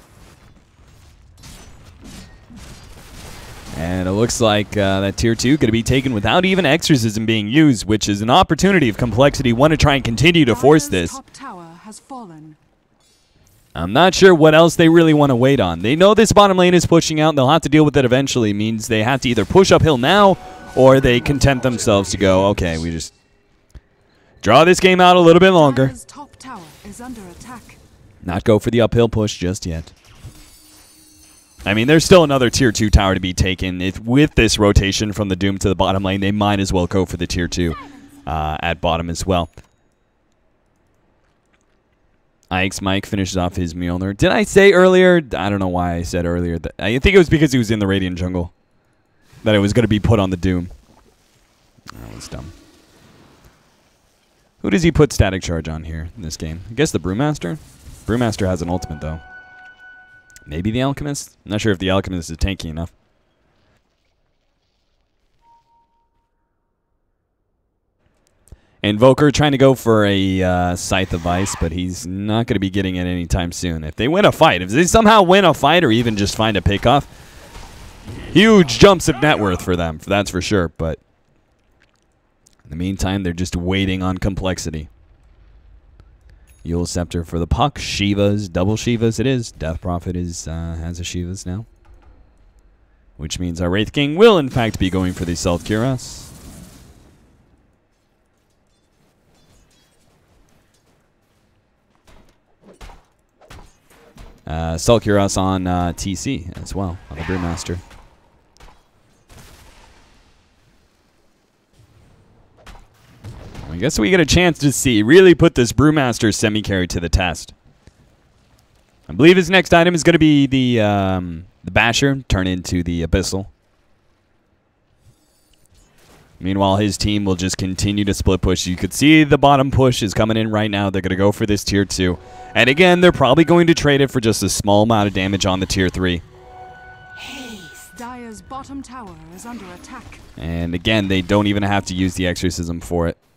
And it looks like uh, that tier two going to be taken without even Exorcism being used, which is an opportunity if Complexity want to try and continue to force this. Top tower has fallen. I'm not sure what else they really want to wait on. They know this bottom lane is pushing out, and they'll have to deal with it eventually. Means they have to either push uphill now, or they content themselves to go, okay, we just draw this game out a little bit longer. Dire's top tower is under attack. Not go for the uphill push just yet. I mean, there's still another tier two tower to be taken. If with this rotation from the Doom to the bottom lane, they might as well go for the tier two uh, at bottom as well. Ike's Mike finishes off his Mjolnir. Did I say earlier? I don't know why I said earlier. That I think it was because he was in the Radiant jungle that it was going to be put on the Doom. That was dumb. Who does he put Static Charge on here in this game? I guess the Brewmaster? Brewmaster has an ultimate, though. Maybe the Alchemist? I'm not sure if the Alchemist is tanky enough. Invoker trying to go for a uh, Scythe of Ice, but he's not going to be getting it anytime soon. If they win a fight, if they somehow win a fight or even just find a pickoff, huge jumps of net worth for them, that's for sure. But in the meantime, they're just waiting on Complexity. Eul Scepter for the Puck. Shivas, double Shivas it is. Death Prophet is uh, has a Shivas now. Which means our Wraith King will in fact be going for the Salt Cuirass. Uh, Salt Cuirass on uh, T C as well, on the Brewmaster. I guess we get a chance to see, really put this Brewmaster semi-carry to the test. I believe his next item is going to be the, um, the Basher, turn into the Abyssal. Meanwhile, his team will just continue to split push. You could see the bottom push is coming in right now. They're going to go for this tier two. And again, they're probably going to trade it for just a small amount of damage on the tier three. Dire's bottom tower is under attack. And again, they don't even have to use the Exorcism for it.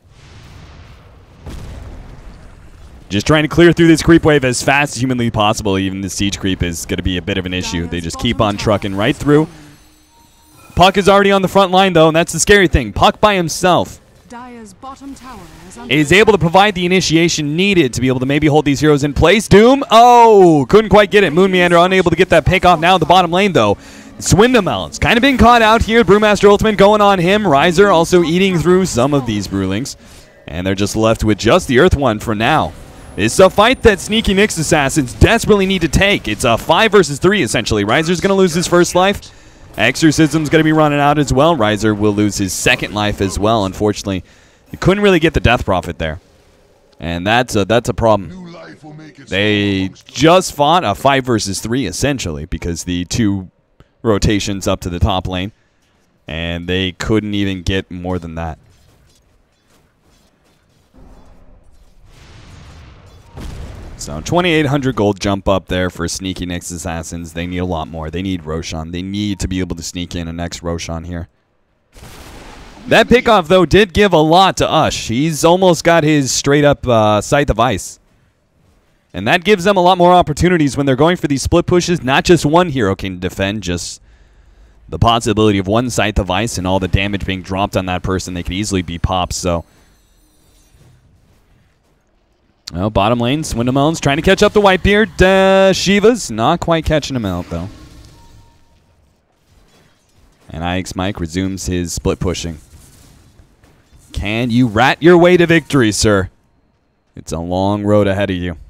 Just trying to clear through this creep wave as fast as humanly possible. Even the siege creep is going to be a bit of an issue. They just keep on trucking right through. Puck is already on the front line, though, and that's the scary thing. Puck by himself Dire's bottom tower is under is able to provide the initiation needed to be able to maybe hold these heroes in place. Doom, oh, couldn't quite get it. Moon Meander unable to get that pick off now in the bottom lane, though. Swindlemelon's kind of been caught out here. Brewmaster Ultimate going on him. Riser also eating through some of these Brewlings. And they're just left with just the Earth one for now. It's a fight that Sneaky Nyx Assassins desperately need to take. It's a five versus three, essentially. Riser's going to lose his first life. Exorcism's going to be running out as well. Riser will lose his second life as well, unfortunately. He couldn't really get the Death Prophet there. And that's a, that's a problem. They just fought a five versus three, essentially, because the two rotations up to the top lane. And they couldn't even get more than that. So twenty-eight hundred gold jump up there for Sneaky Nyx Assassins. They need a lot more. They need Roshan. They need to be able to sneak in a next Roshan here. That pickoff, though, did give a lot to Ush. He's almost got his straight-up uh, Scythe of Ice. And that gives them a lot more opportunities when they're going for these split pushes. Not just one hero can defend, just the possibility of one Scythe of Ice and all the damage being dropped on that person. They could easily be popped, so... Well, bottom lane, Swindlemelon's trying to catch up the Whitebeard. Uh, Shiva's not quite catching him out, though. And Ike's Mike resumes his split pushing. Can you rat your way to victory, sir? It's a long road ahead of you.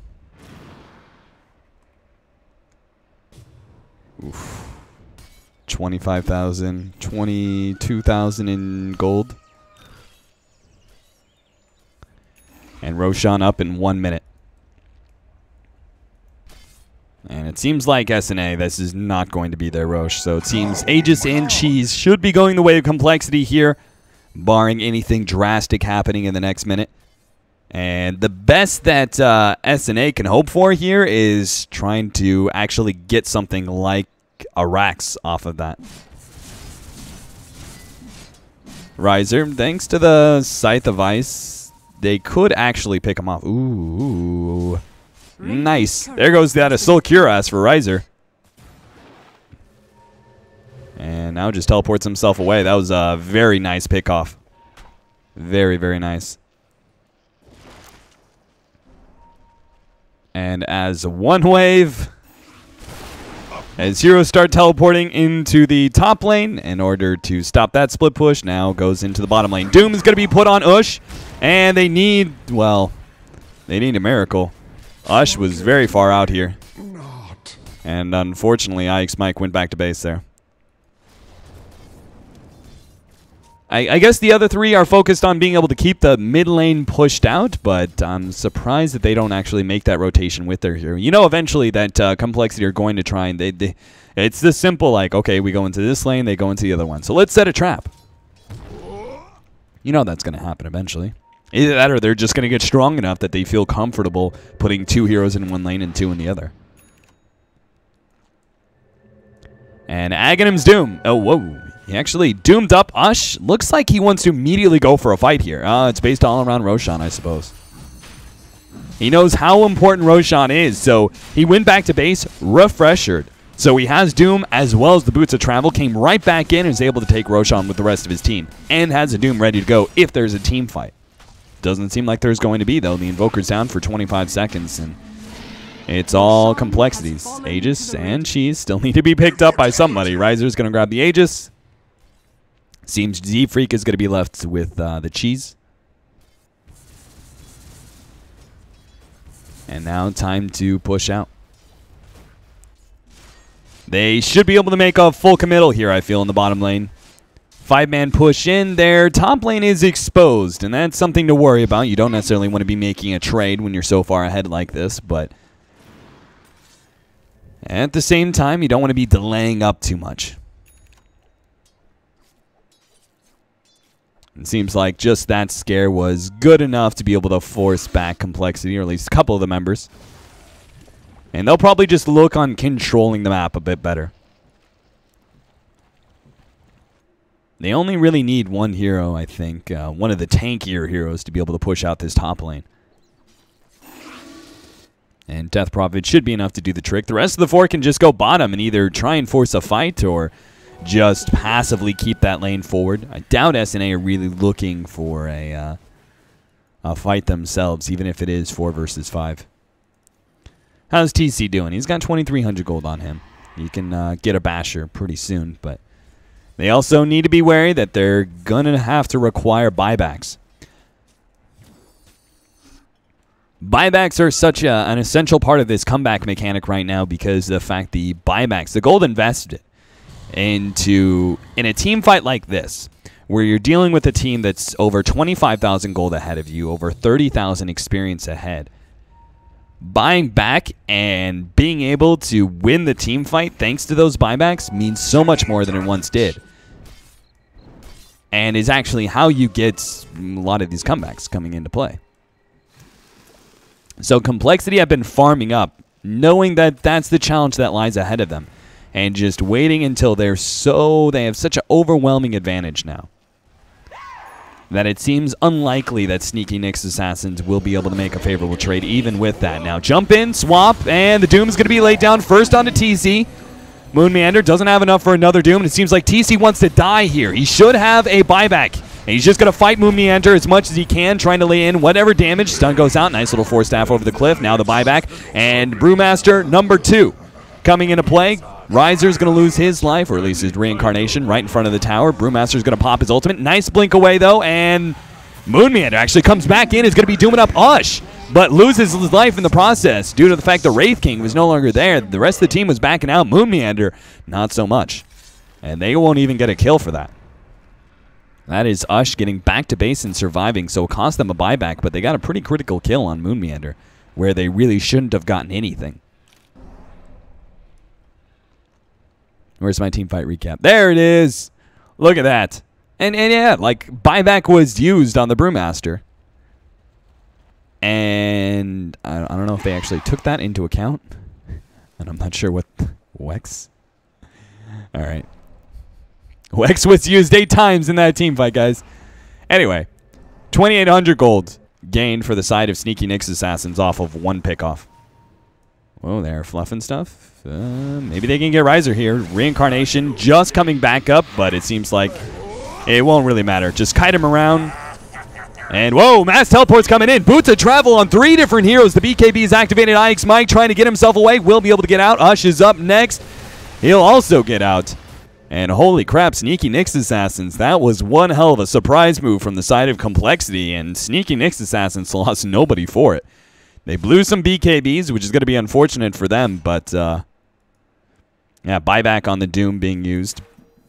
Oof. twenty-five thousand, twenty-two thousand in gold. And Roshan up in one minute. And it seems like S N A, this is not going to be their Rosh. So it seems Aegis and Cheese should be going the way of Complexity here, barring anything drastic happening in the next minute. And the best that uh, S N A can hope for here is trying to actually get something like a Rax off of that. Riser, thanks to the Scythe of Ice, they could actually pick him off. Ooh. Nice. There goes that Assault Cuirass for Riser. And And now just teleports himself away. That was a very nice pickoff. Very, very nice. And as one wave, as heroes start teleporting into the top lane in order to stop that split push, now goes into the bottom lane. Doom is going to be put on Ush, and they need, well, they need a miracle. Ush was very far out here. And unfortunately, Ike's Mike went back to base there. I, I guess the other three are focused on being able to keep the mid lane pushed out, but I'm surprised that they don't actually make that rotation with their hero. You know, eventually that uh, Complexity are going to try and they, they, it's this simple, like, okay, we go into this lane, they go into the other one. So let's set a trap. You know that's going to happen eventually. Either that or they're just going to get strong enough that they feel comfortable putting two heroes in one lane and two in the other. And Aghanim's Doom. Oh, whoa. He actually doomed up Ush. Looks like he wants to immediately go for a fight here. Uh, it's based all around Roshan, I suppose. He knows how important Roshan is, so he went back to base, refreshed. So he has Doom as well as the Boots of Travel, came right back in and is able to take Roshan with the rest of his team, and has a Doom ready to go if there's a team fight. Doesn't seem like there's going to be, though. The Invoker's down for twenty-five seconds, and it's all Complexities. Aegis and Cheese still need to be picked up by somebody. Riser's going to grab the Aegis. Seems Z-Freak is going to be left with uh, the Cheese. And now time to push out. They should be able to make a full committal here, I feel, in the bottom lane. Five-man push in there. Top lane is exposed, and that's something to worry about. You don't necessarily want to be making a trade when you're so far ahead like this, but at the same time, you don't want to be delaying up too much. It seems like just that scare was good enough to be able to force back Complexity, or at least a couple of the members. And they'll probably just look on controlling the map a bit better. They only really need one hero, I think. Uh, one of the tankier heroes to be able to push out this top lane. And Death Prophet should be enough to do the trick. The rest of the four can just go bottom and either try and force a fight or just passively keep that lane forward. I doubt S N A are really looking for a, uh, a fight themselves, even if it is four versus five. How's T C doing? He's got twenty-three hundred gold on him. He can uh, get a basher pretty soon, but they also need to be wary that they're going to have to require buybacks. Buybacks are such a, an essential part of this comeback mechanic right now because of the fact the buybacks, the gold invested into, in a team fight like this, where you're dealing with a team that's over twenty-five thousand gold ahead of you, over thirty thousand experience ahead. Buying back and being able to win the team fight thanks to those buybacks means so much more than it once did. And is actually how you get a lot of these comebacks coming into play. So Complexity have been farming up, knowing that that's the challenge that lies ahead of them. And just waiting until they're so, they have such an overwhelming advantage now, that it seems unlikely that Sneaky Nick's Assassins will be able to make a favorable trade even with that. Now jump in, swap, and the Doom is going to be laid down first onto T C. Moon Meander doesn't have enough for another Doom, and it seems like T C wants to die here. He should have a buyback, and he's just going to fight Moon Meander as much as he can, trying to lay in whatever damage. Stun goes out, nice little Force Staff over the cliff. Now the buyback, and Brewmaster number two coming into play. Riser's going to lose his life, or at least his reincarnation, right in front of the tower. Brewmaster's going to pop his ultimate. Nice blink away, though, and Moon Meander actually comes back in. Is going to be dooming up Ush, but loses his life in the process due to the fact the Wraith King was no longer there. The rest of the team was backing out. Moon Meander, not so much. And they won't even get a kill for that. That is Ush getting back to base and surviving, so it cost them a buyback, but they got a pretty critical kill on Moon Meander, where they really shouldn't have gotten anything. Where's my team fight recap? There it is. Look at that. And, and yeah, like, buyback was used on the Brewmaster. And I, I don't know if they actually took that into account. And I'm not sure what... Wex? All right. Wex was used eight times in that team fight, guys. Anyway, twenty-eight hundred gold gained for the side of Sneaky Nick's Assassins off of one pickoff. Whoa, they're fluffing stuff. Uh, maybe they can get Riser here. Reincarnation just coming back up, but it seems like it won't really matter. Just kite him around. And whoa, mass teleport's coming in. Boots of travel on three different heroes. The B K B is activated. I X Mike trying to get himself away. Will be able to get out. Ush is up next. He'll also get out. And holy crap, Sneaky Nyx Assassins. That was one hell of a surprise move from the side of Complexity. And Sneaky Nyx Assassins lost nobody for it. They blew some B K Bs, which is going to be unfortunate for them. But, uh, yeah, buyback on the Doom being used.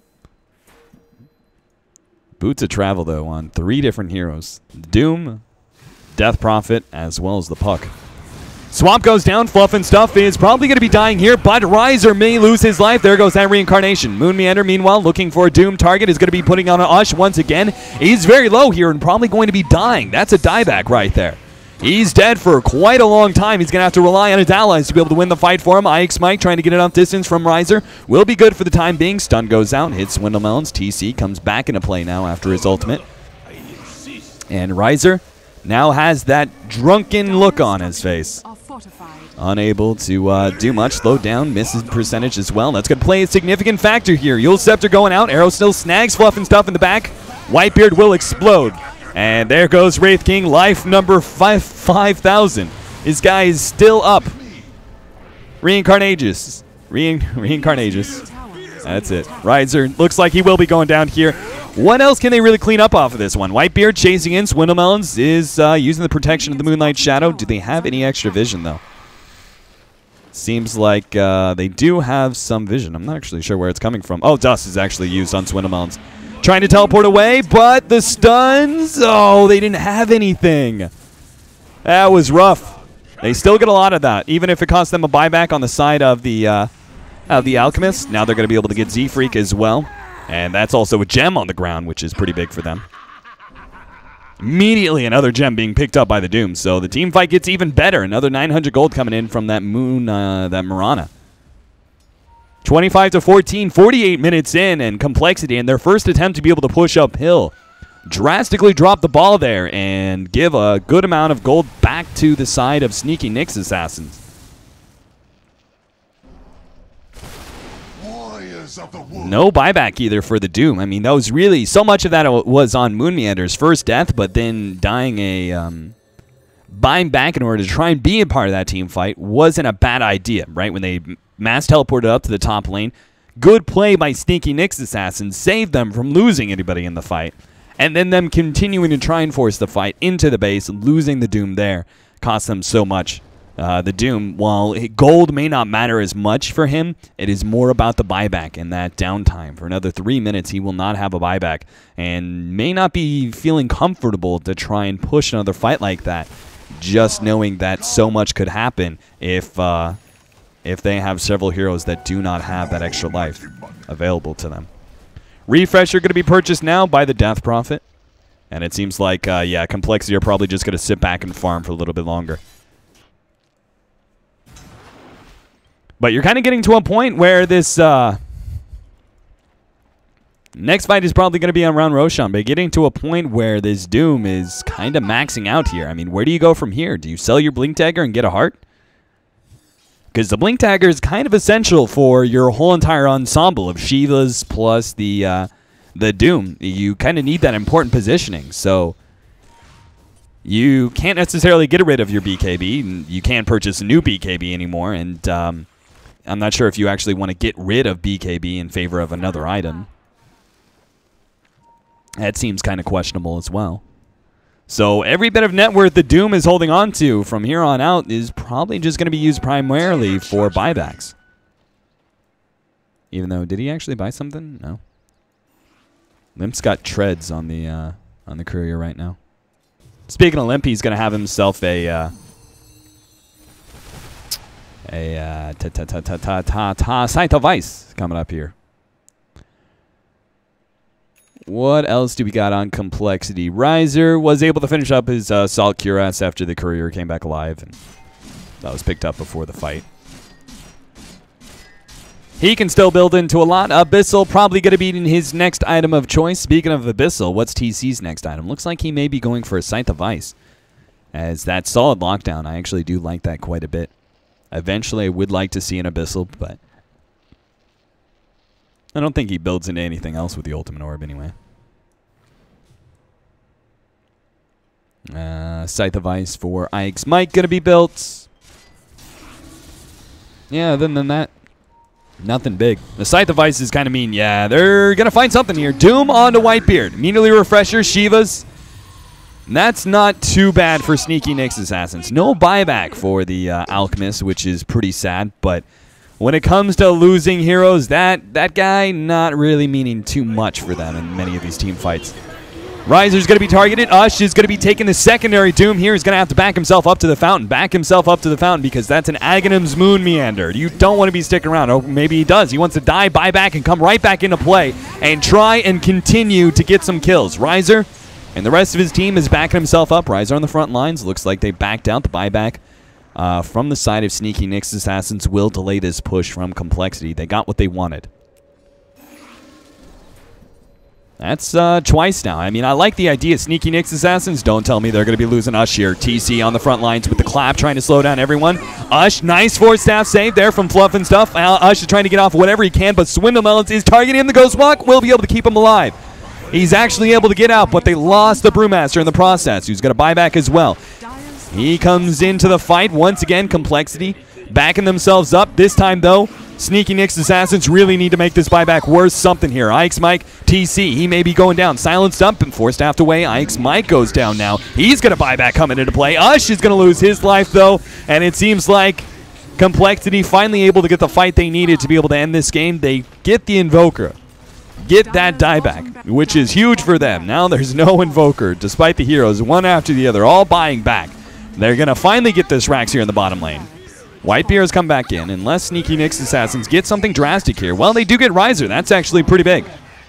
Boots of travel, though, on three different heroes. Doom, Death Prophet, as well as the Puck. Swamp goes down. Fluff and Stuff is probably going to be dying here, but Riser may lose his life. There goes that Reincarnation. Moon Meander, meanwhile, looking for a Doom target, is going to be putting on an Ush once again. He's very low here and probably going to be dying. That's a dieback right there. He's dead for quite a long time. He's going to have to rely on his allies to be able to win the fight for him. I X Mike trying to get enough distance from Riser. Will be good for the time being. Stun goes out, hits Swindlemelons. T C comes back into play now after his ultimate. And Riser now has that drunken look on his face. Unable to uh, do much. Slowed down, misses percentage as well. That's going to play a significant factor here. Eul Scepter going out. Arrow still snags Fluff and Stuff in the back. Whitebeard will explode. And there goes Wraith King, life number five five thousand. This guy is still up. Reincarnagus. Rein Reincarnagus. That's it. Riser looks like he will be going down here. What else can they really clean up off of this one? Whitebeard chasing in. Swindlemelons is uh, using the protection of the Moonlight Shadow. Do they have any extra vision, though? Seems like uh, they do have some vision. I'm not actually sure where it's coming from. Oh, Dust is actually used on Swindlemelons. Trying to teleport away, but the stuns, oh, they didn't have anything. That was rough. They still get a lot of that, even if it cost them a buyback on the side of the uh, of the Alchemist. Now they're going to be able to get Z-Freak as well, and that's also a gem on the ground, which is pretty big for them. Immediately another gem being picked up by the Doom, so the team fight gets even better. Another nine hundred gold coming in from that Moon, uh, that Mirana. twenty-five to fourteen, forty-eight minutes in, and Complexity in their first attempt to be able to push uphill drastically drop the ball there and give a good amount of gold back to the side of Sneaky Nyx Assassins. No buyback either for the Doom. I mean, that was really, so much of that was on Moon Meander's first death, but then dying a, um, buying back in order to try and be a part of that team fight wasn't a bad idea, right? When they mass teleported up to the top lane, good play by Sneaky Nyx Assassins, saved them from losing anybody in the fight. And then them continuing to try and force the fight into the base, losing the Doom there, cost them so much. Uh, the Doom, while gold may not matter as much for him, it is more about the buyback and that downtime. For another three minutes, he will not have a buyback and may not be feeling comfortable to try and push another fight like that, just knowing that so much could happen if, uh, if they have several heroes that do not have that extra life available to them. Refresher going to be purchased now by the Death Prophet. And it seems like, uh, yeah, Complexity are probably just going to sit back and farm for a little bit longer. But you're kind of getting to a point where this uh, next fight is probably going to be around Roshan, but getting to a point where this Doom is kind of maxing out here. I mean, where do you go from here? Do you sell your Blink Dagger and get a heart? Because the Blink Dagger is kind of essential for your whole entire ensemble of Shivas plus the uh, the Doom. You kind of need that important positioning. So you can't necessarily get rid of your B K B. You can't purchase a new B K B anymore. And um, I'm not sure if you actually want to get rid of B K B in favor of another item. That seems kind of questionable as well. So every bit of net worth the Doom is holding on to from here on out is probably just going to be used primarily for buybacks. Even though, did he actually buy something? No. Limp's got treads on the uh, on the courier right now. Speaking of Limp, he's going to have himself a uh, a uh, ta ta ta ta ta ta ta Scythe of Ice coming up here. What else do we got on Complexity? Riser was able to finish up his uh, Salt Cuirass after the courier came back alive, and that was picked up before the fight. He can still build into a lot. Abyssal probably going to be his next item of choice. Speaking of Abyssal, what's T C's next item? Looks like he may be going for a Scythe of Ice, as that solid lockdown. I actually do like that quite a bit. Eventually, I would like to see an Abyssal, but I don't think he builds into anything else with the Ultimate Orb anyway. Uh, Scythe of Ice for Ike's Mike going to be built. Yeah, other than that, nothing big. The Scythe of Ice is kind of mean. Yeah, they're going to find something here. Doom onto Whitebeard. Immediately Refresher, Shivas. And that's not too bad for Sneaky Nick's Assassins. No buyback for the uh, Alchemist, which is pretty sad. But when it comes to losing heroes, that, that guy not really meaning too much for them in many of these team fights. Riser's going to be targeted. Ush is going to be taking the secondary Doom here. He's going to have to back himself up to the fountain. Back himself up to the fountain because that's an Aghanim's Moon Meander. You don't want to be sticking around. Oh, maybe he does. He wants to die, buy back, and come right back into play and try and continue to get some kills. Riser and the rest of his team is backing himself up. Riser on the front lines. Looks like they backed out. The buyback uh, from the side of Sneaky Nick's Assassins will delay this push from Complexity. They got what they wanted. That's uh, twice now. I mean, I like the idea. Sneaky Nick's Assassins, don't tell me they're going to be losing Ush here. T C on the front lines with the clap, trying to slow down everyone. Ush, nice force staff save there from Fluff and stuff. Uh, Ush is trying to get off whatever he can, but Swindle Melons is targeting him. The Ghost Walk will be able to keep him alive. He's actually able to get out, but they lost the Brewmaster in the process, who's going to buy back as well. He comes into the fight. Once again, Complexity backing themselves up. This time, though, Sneaky Nick's Assassins really need to make this buyback worth something here. Ike's Mike, T C, he may be going down. Silenced up and forced staffed away. Ike's Mike goes down now. He's going to buy back coming into play. Ush is going to lose his life, though, and it seems like Complexity finally able to get the fight they needed to be able to end this game. They get the Invoker. Get that dieback, which is huge for them. Now there's no Invoker, despite the heroes, one after the other, all buying back. They're going to finally get this Rax here in the bottom lane. Whitebeard has come back in. Unless Sneaky Nick's Assassins get something drastic here. Well, they do get Riser. That's actually pretty big.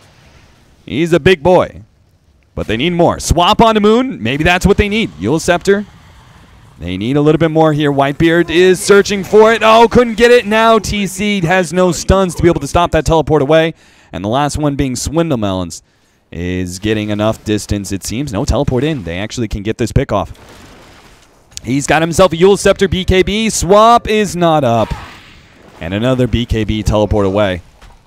He's a big boy. But they need more. Swap onto Moon. Maybe that's what they need. Eul Scepter. They need a little bit more here. Whitebeard is searching for it. Oh, couldn't get it. Now T C has no stuns to be able to stop that teleport away. And the last one being Swindle Melons is getting enough distance, it seems. No teleport in. They actually can get this pick off. He's got himself a Eul Scepter B K B. Swap is not up. And another B K B teleport away.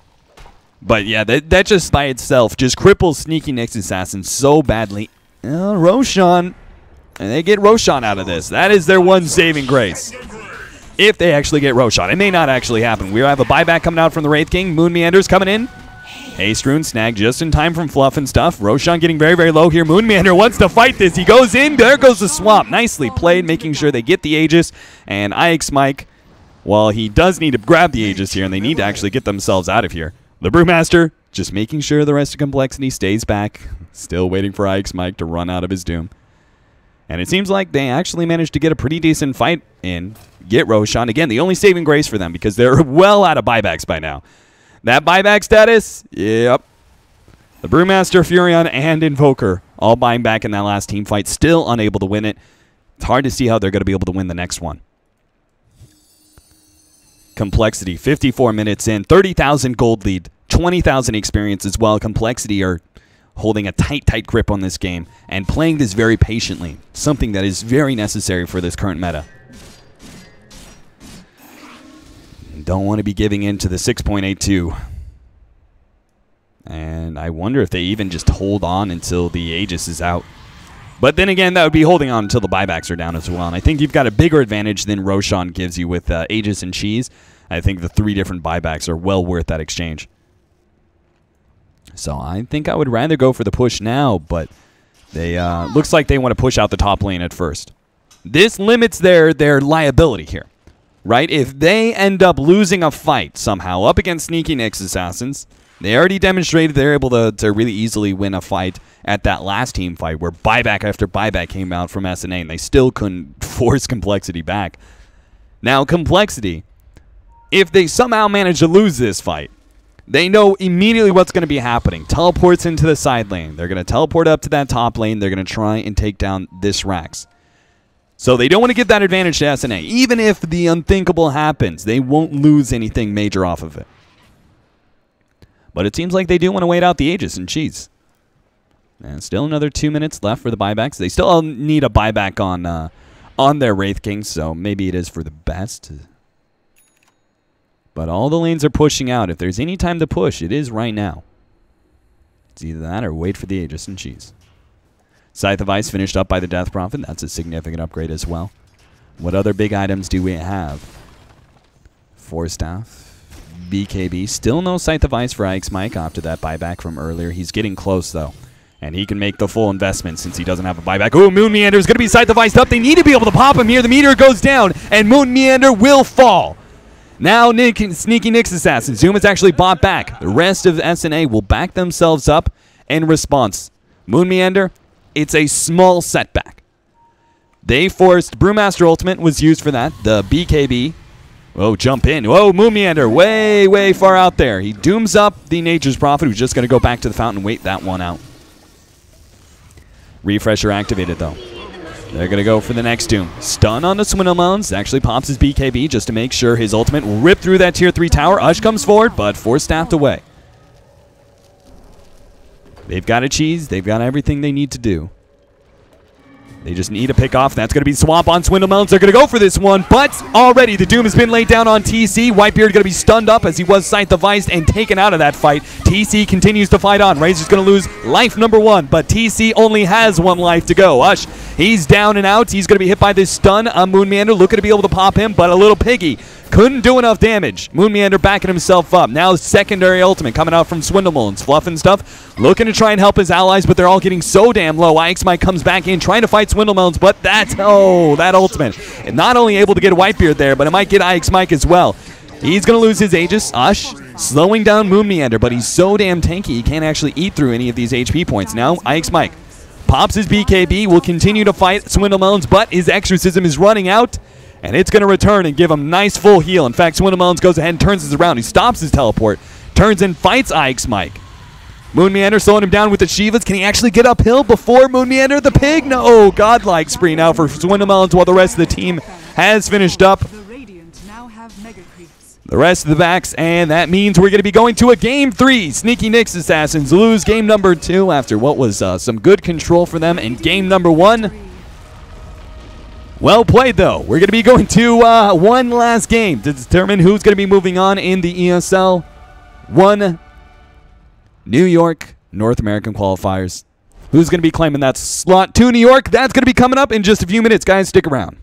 But yeah, that, that just by itself just cripples Sneaky Nick's Assassin so badly. Uh, Roshan. And they get Roshan out of this. That is their one saving grace. If they actually get Roshan. It may not actually happen. We have a buyback coming out from the Wraith King. Moon Meanders coming in. Haste Rune snag just in time from Fluff and stuff. Roshan getting very, very low here. Moon Meander wants to fight this. He goes in. There goes the swap. Nicely played, making sure they get the Aegis. And Ike's Mike, well, he does need to grab the Aegis here, and they need to actually get themselves out of here. The Brewmaster just making sure the rest of Complexity stays back. Still waiting for Ike's Mike to run out of his doom. And it seems like they actually managed to get a pretty decent fight in. Get Roshan. Again, the only saving grace for them because they're well out of buybacks by now. That buyback status, yep. The Brewmaster, Furion, and Invoker all buying back in that last team fight. Still unable to win it. It's hard to see how they're going to be able to win the next one. Complexity, fifty-four minutes in. thirty thousand gold lead. twenty thousand experience as well. Complexity are holding a tight, tight grip on this game and playing this very patiently. Something that is very necessary for this current meta. Don't want to be giving in to the six point eight two. And I wonder if they even just hold on until the Aegis is out. But then again, that would be holding on until the buybacks are down as well. And I think you've got a bigger advantage than Roshan gives you with uh, Aegis and Cheese. I think the three different buybacks are well worth that exchange. So I think I would rather go for the push now, but they uh, looks like they want to push out the top lane at first. This limits their, their liability here. Right? If they end up losing a fight somehow up against Sneaky Nick's Assassins, they already demonstrated they're able to, to really easily win a fight at that last team fight where buyback after buyback came out from S N A and they still couldn't force Complexity back. Now, Complexity, if they somehow manage to lose this fight, they know immediately what's going to be happening. Teleports into the side lane. They're going to teleport up to that top lane. They're going to try and take down this Rax. So they don't want to give that advantage to S N A. Even if the unthinkable happens, they won't lose anything major off of it. But it seems like they do want to wait out the Aegis and Cheese. And still another two minutes left for the buybacks. They still need a buyback on uh, on their Wraith King, so maybe it is for the best to But all the lanes are pushing out. If there's any time to push, it is right now. It's either that or wait for the Aegis and cheese. Scythe of Ice finished up by the Death Prophet. That's a significant upgrade as well. What other big items do we have? Force Staff, B K B. Still no Scythe of Ice for Ike's Mike after that buyback from earlier. He's getting close, though. And he can make the full investment since he doesn't have a buyback. Ooh, Moon Meander is going to be Scythe of Ice up. They need to be able to pop him here. The meter goes down, and Moon Meander will fall. Now, Nick, Sneaky Nick's Assassin. Zoom is actually bought back. The rest of S N A will back themselves up in response. Moon Meander, it's a small setback. They forced Brewmaster Ultimate was used for that. The B K B. Oh, jump in. Whoa, Moon Meander way, way far out there. He dooms up the Nature's Prophet, who's just going to go back to the fountain and wait that one out. Refresher activated, though. They're going to go for the next Doom. Stun on the Swindlemounds. Actually pops his B K B just to make sure his ultimate will rip through that tier three tower. Ush comes forward, but Force Staffed away. They've got a cheese. They've got everything they need to do. They just need to pick off. That's going to be Swamp on Swindlemounds. They're going to go for this one, but already the Doom has been laid down on T C. Whitebeard going to be stunned up as he was Scythe of Ice and taken out of that fight. T C continues to fight on. Razor's going to lose life number one, but T C only has one life to go. Ush, he's down and out. He's going to be hit by this stun on Moon Meander. Looking to be able to pop him, but a little piggy couldn't do enough damage. Moon Meander backing himself up. Now secondary ultimate coming out from Swindlemounds. Fluff and stuff. Looking to try and help his allies, but they're all getting so damn low. Ike's Mike comes back in trying to fight Swindlemounds, but that's, oh, that ultimate. And not only able to get Whitebeard there, but it might get Ike's Mike as well. He's going to lose his Aegis. Ush slowing down Moon Meander, but he's so damn tanky he can't actually eat through any of these H P points. Now Ike's Mike pops his B K B, will continue to fight Swindlemounds, but his Exorcism is running out. And it's going to return and give him nice full heal. In fact, Swindlemounds goes ahead and turns this around. He stops his teleport, turns and fights Ike's Mike. Moon Meander slowing him down with the Shivas. Can he actually get uphill before Moon Meander the pig? No, oh, godlike spree now for Swindlemounds while the rest of the team has finished up. The Radiant now have mega creeps. The rest of the backs, and that means we're going to be going to a game three. Sneaky Nick's Assassins lose game number two after what was uh, some good control for them in game number one. Well played, though. We're going to be going to uh, one last game to determine who's going to be moving on in the E S L one New York North American qualifiers. Who's going to be claiming that slot to New York? That's going to be coming up in just a few minutes, guys. Stick around.